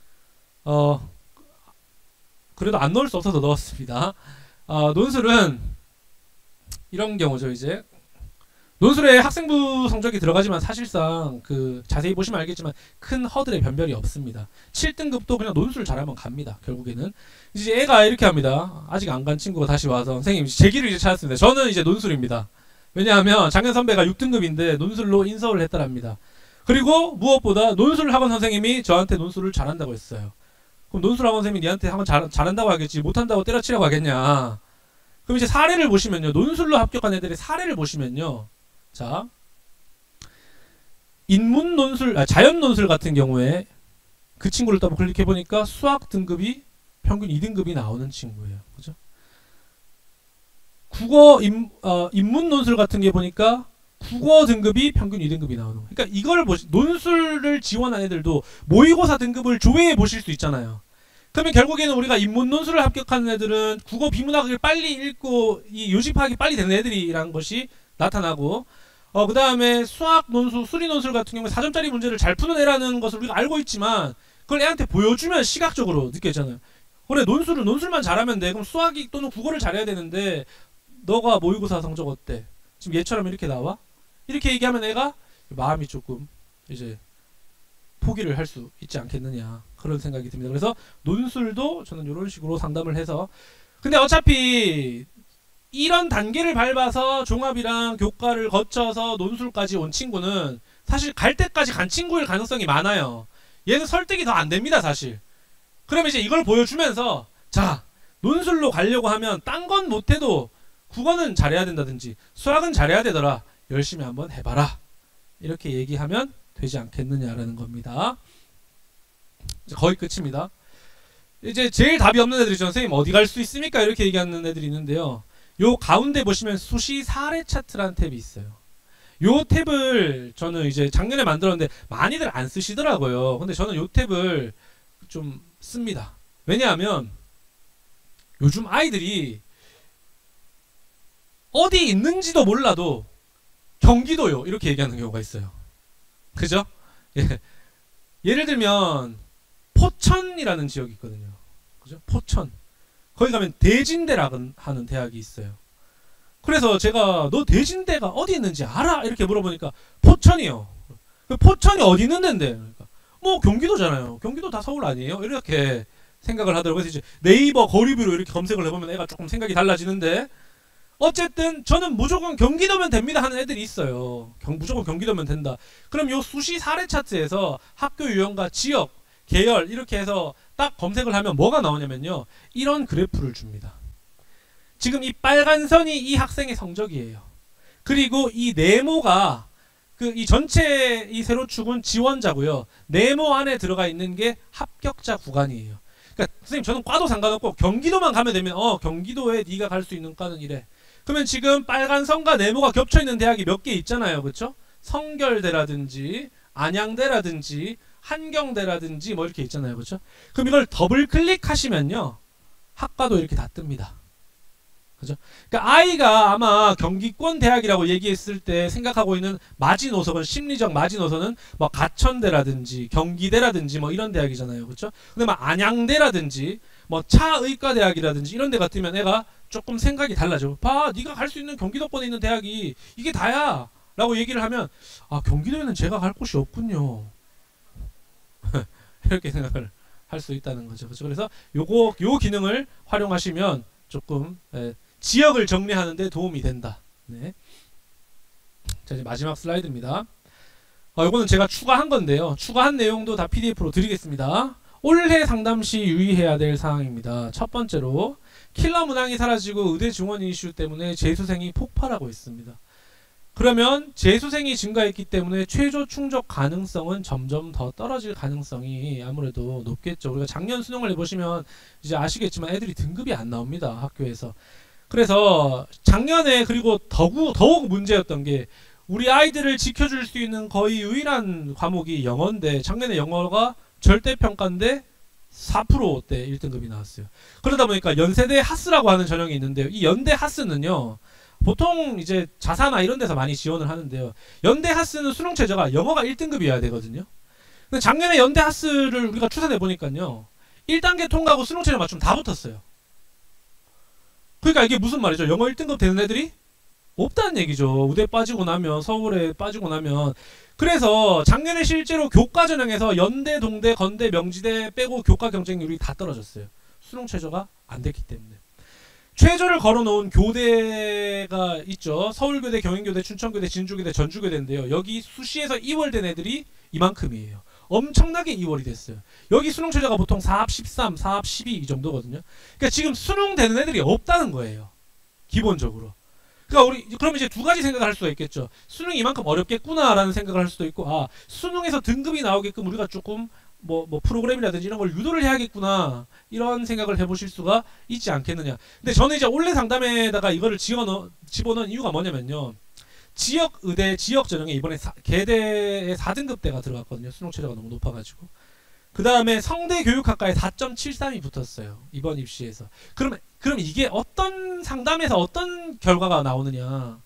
그래도 안 넣을 수 없어서 넣었습니다. 논술은 이런 경우죠. 이제 논술에 학생부 성적이 들어가지만 사실상 그 자세히 보시면 알겠지만 큰 허들의 변별이 없습니다. 7등급도 그냥 논술 잘하면 갑니다. 결국에는 이제 애가 이렇게 합니다. 아직 안 간 친구가 다시 와서 선생님 제 길을 이제 찾았습니다. 저는 이제 논술입니다. 왜냐하면 작년 선배가 6등급인데 논술로 인서울 했다랍니다. 그리고 무엇보다 논술 학원 선생님이 저한테 논술을 잘한다고 했어요. 그럼 논술 학원 선생님이 니한테 학원 잘한다고 하겠지 못한다고 때려치라고 하겠냐. 그럼 이제 사례를 보시면요. 논술로 합격한 애들의 사례를 보시면요. 자, 인문 논술, 자연 논술 같은 경우에 그 친구를 더블 클릭해 보니까 수학 등급이 평균 2등급이 나오는 친구예요. 그죠? 국어 인문 논술 같은 게 보니까 국어 등급이 평균 2등급이 나오는 거예요. 그러니까 이걸 논술을 지원한 애들도 모의고사 등급을 조회해 보실 수 있잖아요. 그러면 결국에는 우리가 인문 논술을 합격하는 애들은 국어 비문학을 빨리 읽고 이 요집하기 빨리 되는 애들이라는 것이 나타나고 그 다음에 수학 논술, 수리 논술 같은 경우에 4점짜리 문제를 잘 푸는 애라는 것을 우리가 알고 있지만 그걸 애한테 보여주면 시각적으로 느껴지잖아요. 그래 논술만 잘하면 돼. 그럼 수학이 또는 국어를 잘해야 되는데 너가 모의고사 성적 어때? 지금 얘처럼 이렇게 나와? 이렇게 얘기하면 애가 마음이 조금 이제 포기를 할 수 있지 않겠느냐 그런 생각이 듭니다. 그래서 논술도 저는 이런 식으로 상담을 해서 근데 어차피 이런 단계를 밟아서 종합이랑 교과를 거쳐서 논술까지 온 친구는 사실 갈 때까지 간 친구일 가능성이 많아요. 얘는 설득이 더 안 됩니다 사실. 그러면 이제 이걸 보여주면서 자 논술로 가려고 하면 딴 건 못해도 국어는 잘해야 된다든지 수학은 잘해야 되더라. 열심히 한번 해봐라. 이렇게 얘기하면 되지 않겠느냐라는 겁니다. 이제 거의 끝입니다. 이제 제일 답이 없는 애들이죠. 선생님 어디 갈 수 있습니까? 이렇게 얘기하는 애들이 있는데요. 요 가운데 보시면 수시 사례 차트라는 탭이 있어요. 요 탭을 저는 이제 작년에 만들었는데 많이들 안 쓰시더라고요. 근데 저는 요 탭을 좀 씁니다. 왜냐하면 요즘 아이들이 어디 있는지도 몰라도 경기도요 이렇게 얘기하는 경우가 있어요. 그죠? 예. 예를 들면 포천이라는 지역이 있거든요. 그죠? 포천. 거기 가면 대진대라는 하는 대학이 있어요. 그래서 제가 너 대진대가 어디 있는지 알아? 이렇게 물어보니까 포천이요. 포천이 어디 있는 데인데? 그러니까 뭐 경기도잖아요. 경기도 다 서울 아니에요? 이렇게 생각을 하더라고요. 그래서 이제 네이버 거리뷰로 이렇게 검색을 해보면 애가 조금 생각이 달라지는데 어쨌든 저는 무조건 경기도면 됩니다 하는 애들이 있어요. 무조건 경기도면 된다. 그럼 요 수시 사례 차트에서 학교 유형과 지역, 계열 이렇게 해서 딱 검색을 하면 뭐가 나오냐면요. 이런 그래프를 줍니다. 지금 이 빨간 선이 이 학생의 성적이에요. 그리고 이 네모가 이 전체 이 세로축은 지원자고요. 네모 안에 들어가 있는 게 합격자 구간이에요. 그러니까 선생님 저는 과도 상관없고 경기도만 가면 되면 경기도에 네가 갈 수 있는 과는 이래. 그러면 지금 빨간 선과 네모가 겹쳐 있는 대학이 몇 개 있잖아요, 그렇죠? 성결대라든지 안양대라든지 한경대라든지 뭐 이렇게 있잖아요, 그렇죠? 그럼 이걸 더블 클릭하시면요, 학과도 이렇게 다 뜹니다. 그죠? 그러니까 아이가 아마 경기권 대학이라고 얘기했을 때 생각하고 있는 마지노선은, 심리적 마지노선은 뭐 가천대라든지 경기대라든지 뭐 이런 대학이잖아요, 그렇죠? 근데 막 안양대라든지 뭐 차의과대학이라든지 이런 데 같으면 애가 조금 생각이 달라져. 봐, 네가 갈 수 있는 경기도권에 있는 대학이 이게 다야 라고 얘기를 하면, 아, 경기도에는 제가 갈 곳이 없군요. 이렇게 생각을 할 수 있다는 거죠. 그렇죠? 그래서 요 기능을 활용하시면 조금 지역을 정리하는 데 도움이 된다. 네. 자, 이제 마지막 슬라이드입니다. 이거는 제가 추가한 건데요. 추가한 내용도 다 PDF로 드리겠습니다. 올해 상담 시 유의해야 될 사항입니다. 첫 번째로 킬러 문항이 사라지고 의대 증원 이슈 때문에 재수생이 폭발하고 있습니다. 그러면 재수생이 증가했기 때문에 최저 충족 가능성은 점점 더 떨어질 가능성이 아무래도 높겠죠. 우리가 작년 수능을 해보시면 이제 아시겠지만 애들이 등급이 안 나옵니다, 학교에서. 그래서 작년에, 그리고 더욱 문제였던 게, 우리 아이들을 지켜줄 수 있는 거의 유일한 과목이 영어인데, 작년에 영어가 절대평가인데 4%대 1등급이 나왔어요. 그러다 보니까 연세대 하스라고 하는 전형이 있는데요. 이 연대 하스는요, 보통 이제 자사나 이런 데서 많이 지원을 하는데요. 연대 하스는 수능 최저가 영어가 1등급이어야 되거든요. 근데 작년에 연대 하스를 우리가 추산해 보니까요, 1단계 통과하고 수능 최저 맞추면 다 붙었어요. 그러니까 이게 무슨 말이죠? 영어 1등급 되는 애들이 없다는 얘기죠. 우대 빠지고 나면, 서울에 빠지고 나면. 그래서 작년에 실제로 교과 전형에서 연대, 동대, 건대, 명지대 빼고 교과 경쟁률이 다 떨어졌어요. 수능 최저가 안 됐기 때문에. 최저를 걸어놓은 교대가 있죠. 서울교대, 경인교대, 춘천교대, 진주교대, 전주교대인데요. 여기 수시에서 2월 된 애들이 이만큼이에요. 엄청나게 2월이 됐어요. 여기 수능 최저가 보통 4합 13, 4합 12 이 정도거든요. 그러니까 지금 수능 되는 애들이 없다는 거예요, 기본적으로. 그러니까 우리 그러면 이제 두 가지 생각을 할 수가 있겠죠. 수능이 이만큼 어렵겠구나라는 생각을 할 수도 있고, 아, 수능에서 등급이 나오게끔 우리가 조금 뭐 프로그램이라든지 이런 걸 유도를 해야겠구나, 이런 생각을 해보실 수가 있지 않겠느냐. 근데 저는 이제 올해 상담에다가 이거를 집어넣은 이유가 뭐냐면요, 지역 의대, 지역 전형에 이번에 계대에 4등급대가 들어갔거든요. 수능 최저가 너무 높아가지고. 그 다음에 성대 교육학과에 4.73이 붙었어요, 이번 입시에서. 그럼 이게 어떤 상담에서 어떤 결과가 나오느냐.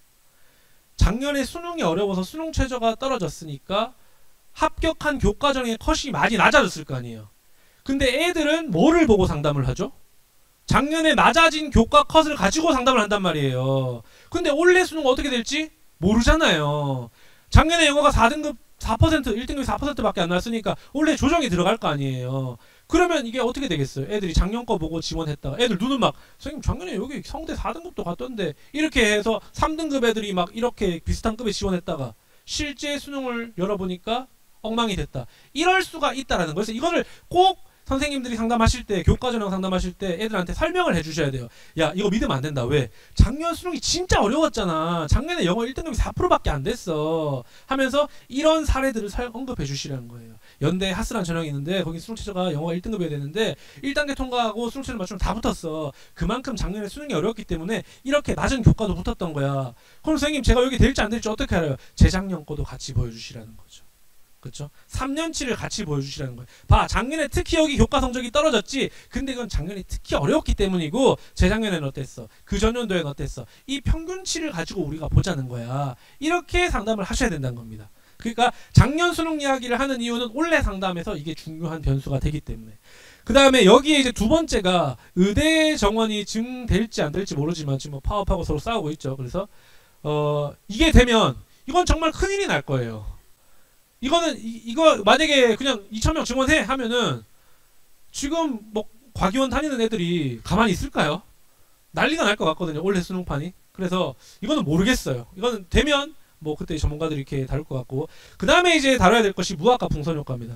작년에 수능이 어려워서 수능 최저가 떨어졌으니까 합격한 교과정의 컷이 많이 낮아졌을 거 아니에요. 근데 애들은 뭐를 보고 상담을 하죠? 작년에 낮아진 교과 컷을 가지고 상담을 한단 말이에요. 근데 올해 수능 어떻게 될지 모르잖아요. 작년에 영어가 4등급 4%, 1등급이 4%밖에 안 나왔으니까 올해 조정이 들어갈 거 아니에요. 그러면 이게 어떻게 되겠어요? 애들이 작년 거 보고 지원했다가 애들 눈은 막, 선생님 작년에 여기 성대 4등급도 갔던데, 이렇게 해서 3등급 애들이 막 이렇게 비슷한 급에 지원했다가 실제 수능을 열어보니까 엉망이 됐다. 이럴 수가 있다라는 거예요. 그래서 이거를 꼭 선생님들이 상담하실 때, 교과전형 상담하실 때 애들한테 설명을 해주셔야 돼요. 야, 이거 믿으면 안 된다. 왜? 작년 수능이 진짜 어려웠잖아. 작년에 영어 1등급이 4%밖에 안 됐어. 하면서 이런 사례들을 언급해 주시라는 거예요. 연대 하스란 전형이 있는데 거기 수능 최저가 영어가 1등급이어야 되는데 1단계 통과하고 수능 최저 맞추면 다 붙었어. 그만큼 작년에 수능이 어려웠기 때문에 이렇게 낮은 교과도 붙었던 거야. 그럼 선생님 제가 여기 될지 안 될지 어떻게 알아요? 재작년 거도 같이 보여주시라는 거죠. 그렇죠? 3년치를 같이 보여주시라는 거예요. 봐, 작년에 특히 여기 교과 성적이 떨어졌지. 근데 이건 작년에 특히 어려웠기 때문이고, 재작년에는 어땠어? 그 전년도에는 어땠어? 이 평균치를 가지고 우리가 보자는 거야. 이렇게 상담을 하셔야 된다는 겁니다. 그러니까 작년 수능 이야기를 하는 이유는 올해 상담에서 이게 중요한 변수가 되기 때문에. 그 다음에 여기에 이제 두 번째가 의대 정원이 증될지 안 될지 모르지만 지금 파업하고 서로 싸우고 있죠. 그래서 이게 되면 이건 정말 큰일이 날 거예요. 이거 만약에 그냥 2,000명 증원해 하면은 지금 뭐 과기원 다니는 애들이 가만히 있을까요? 난리가 날 것 같거든요, 올해 수능판이. 그래서 이거는 모르겠어요. 이거는 되면 뭐 그때 전문가들이 이렇게 다룰 것 같고, 그 다음에 이제 다뤄야 될 것이 무학과 풍선효과입니다.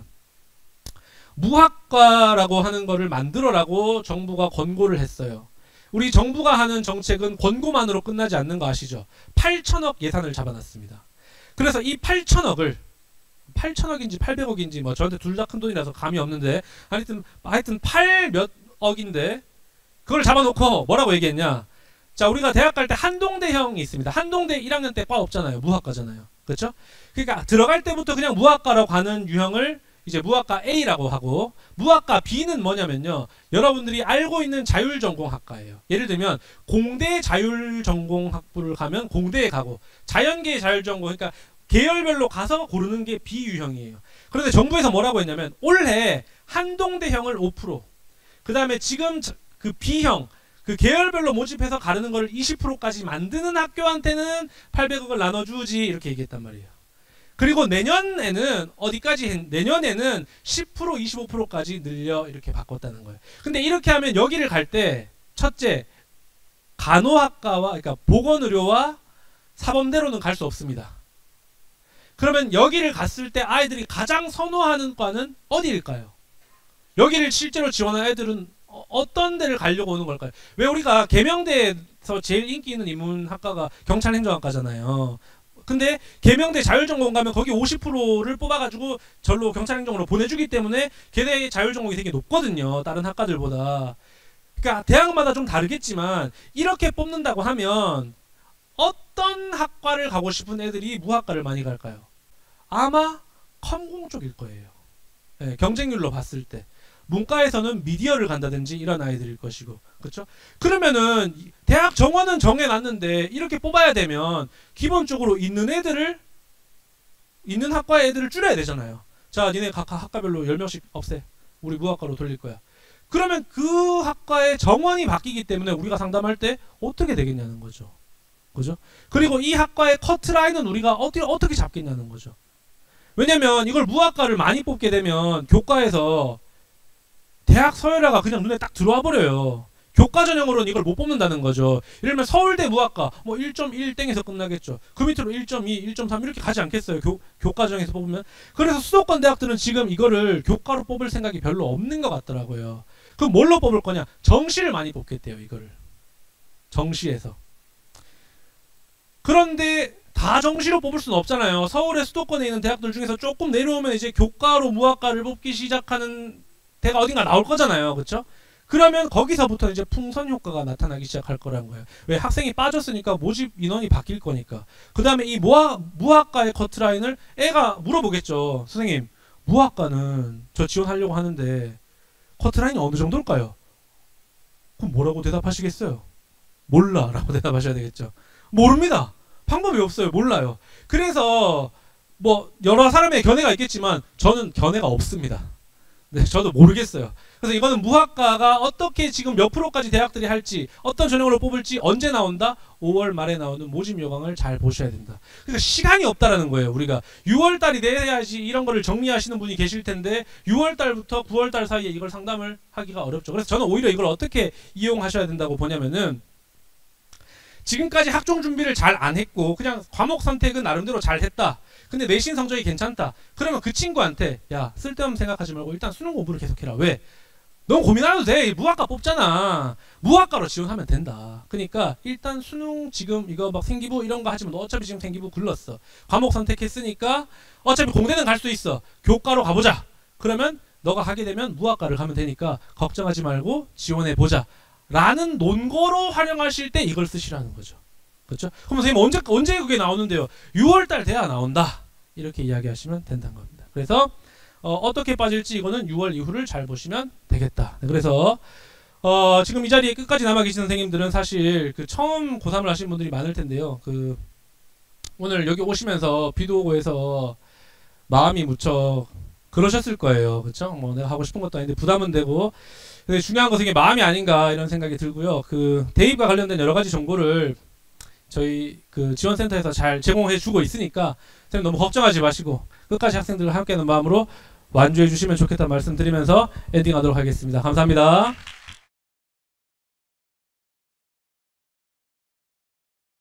무학과라고 하는 거를 만들어라고 정부가 권고를 했어요. 우리 정부가 하는 정책은 권고만으로 끝나지 않는 거 아시죠? 8천억 예산을 잡아놨습니다. 그래서 이 8천억을 8천억인지 800억인지 뭐 저한테 둘 다 큰 돈이라서 감이 없는데 하여튼 8 몇 억인데 그걸 잡아놓고 뭐라고 얘기했냐. 자, 우리가 대학 갈 때 한동대형이 있습니다. 한동대 1학년 때 과 없잖아요. 무학과잖아요. 그렇죠? 그러니까 들어갈 때부터 그냥 무학과라고 가는 유형을 이제 무학과 A라고 하고, 무학과 B는 뭐냐면요, 여러분들이 알고 있는 자율전공학과예요. 예를 들면 공대 자율전공학부를 가면 공대에 가고, 자연계 자율전공, 그러니까 계열별로 가서 고르는 게 B 유형이에요. 그런데 정부에서 뭐라고 했냐면 올해 한동대형을 5%, 그 다음에 지금 그 B형, 그 계열별로 모집해서 가르는 걸 20%까지 만드는 학교한테는 800억을 나눠주지, 이렇게 얘기했단 말이에요. 그리고 내년에는 내년에는 10% 25%까지 늘려, 이렇게 바꿨다는 거예요. 근데 이렇게 하면 여기를 갈 때 첫째, 간호학과와, 그러니까 보건의료와 사범대로는 갈 수 없습니다. 그러면 여기를 갔을 때 아이들이 가장 선호하는 과는 어디일까요? 여기를 실제로 지원한 애들은 어떤 데를 가려고 오는 걸까요? 왜 우리가 계명대에서 제일 인기 있는 인문학과가 경찰행정학과잖아요. 근데 계명대 자율전공 가면 거기 50%를 뽑아가지고 절로 경찰행정으로 보내주기 때문에 걔네 자율전공이 되게 높거든요. 다른 학과들보다. 그러니까 대학마다 좀 다르겠지만 이렇게 뽑는다고 하면 어떤 학과를 가고 싶은 애들이 무학과를 많이 갈까요? 아마 컴공 쪽일 거예요. 네, 경쟁률로 봤을 때. 문과에서는 미디어를 간다든지 이런 아이들일 것이고, 그렇죠? 그러면은 대학 정원은 정해놨는데 이렇게 뽑아야 되면 기본적으로 있는 학과의 애들을 줄여야 되잖아요. 자, 니네 각 학과별로 10명씩 없애. 우리 무학과로 돌릴 거야. 그러면 그 학과의 정원이 바뀌기 때문에 우리가 상담할 때 어떻게 되겠냐는 거죠. 그죠? 그리고 이 학과의 커트라인은 우리가 어떻게 잡겠냐는 거죠. 왜냐면 이걸 무학과를 많이 뽑게 되면 교과에서 대학 서열화가 그냥 눈에 딱 들어와 버려요. 교과 전형으로는 이걸 못 뽑는다는 거죠. 예를 들면 서울대 무학과 뭐 1.1땡에서 끝나겠죠. 그 밑으로 1.2, 1.3 이렇게 가지 않겠어요. 교과 전형에서 뽑으면. 그래서 수도권 대학들은 지금 이거를 교과로 뽑을 생각이 별로 없는 것 같더라고요. 그럼 뭘로 뽑을 거냐? 정시를 많이 뽑겠대요. 이거를. 정시에서. 그런데 다 정시로 뽑을 수는 없잖아요. 서울의 수도권에 있는 대학들 중에서 조금 내려오면 이제 교과로 무학과를 뽑기 시작하는 대가 어딘가 나올 거잖아요. 그렇죠? 그러면 거기서부터 이제 풍선 효과가 나타나기 시작할 거라는 거예요. 왜? 학생이 빠졌으니까 모집 인원이 바뀔 거니까. 그 다음에 이 무학과의 커트라인을 애가 물어보겠죠. 선생님, 무학과는 저 지원하려고 하는데 커트라인이 어느 정도일까요? 그럼 뭐라고 대답하시겠어요? 몰라 라고 대답하셔야 되겠죠. 모릅니다. 방법이 없어요. 몰라요. 그래서 뭐 여러 사람의 견해가 있겠지만 저는 견해가 없습니다. 네, 저도 모르겠어요. 그래서 이거는 무학과가 어떻게 지금 몇 프로까지 대학들이 할지, 어떤 전형으로 뽑을지, 언제 나온다? 5월 말에 나오는 모집 요강을 잘 보셔야 된다. 그러니까 시간이 없다라는 거예요. 우리가 6월 달이 돼야지 이런 거를 정리하시는 분이 계실 텐데 6월 달부터 9월 달 사이에 이걸 상담을 하기가 어렵죠. 그래서 저는 오히려 이걸 어떻게 이용하셔야 된다고 보냐면은, 지금까지 학종 준비를 잘 안 했고 그냥 과목 선택은 나름대로 잘 했다. 근데 내신 성적이 괜찮다. 그러면 그 친구한테 야, 쓸데없는 생각하지 말고 일단 수능 공부를 계속해라. 왜? 넌 고민 안 해도 돼. 무학과 뽑잖아. 무학과로 지원하면 된다. 그러니까 일단 수능 지금 이거 막 생기부 이런 거 하지만 너 어차피 지금 생기부 굴렀어. 과목 선택했으니까 어차피 공대는 갈 수 있어. 교과로 가보자. 그러면 너가 하게 되면 무학과를 가면 되니까 걱정하지 말고 지원해보자. 라는 논거로 활용하실 때 이걸 쓰시라는 거죠. 그렇죠? 그럼 선생님 언제 그게 나오는데요? 6월달 돼야 나온다. 이렇게 이야기하시면 된다는 겁니다. 그래서 어떻게 빠질지 이거는 6월 이후를 잘 보시면 되겠다. 그래서 지금 이 자리에 끝까지 남아 계신 선생님들은 사실 그 처음 고3을 하신 분들이 많을 텐데요. 그 오늘 여기 오시면서 비도 오고 해서 마음이 무척 그러셨을 거예요. 그렇죠? 뭐 내가 하고 싶은 것도 아닌데 부담은 되고. 근데 중요한 것은 이게 마음이 아닌가 이런 생각이 들고요. 그 대입과 관련된 여러 가지 정보를 저희 그 지원센터에서 잘 제공해 주고 있으니까 선생님 너무 걱정하지 마시고 끝까지 학생들과 함께하는 마음으로 완주해 주시면 좋겠다는 말씀 드리면서 엔딩하도록 하겠습니다. 감사합니다.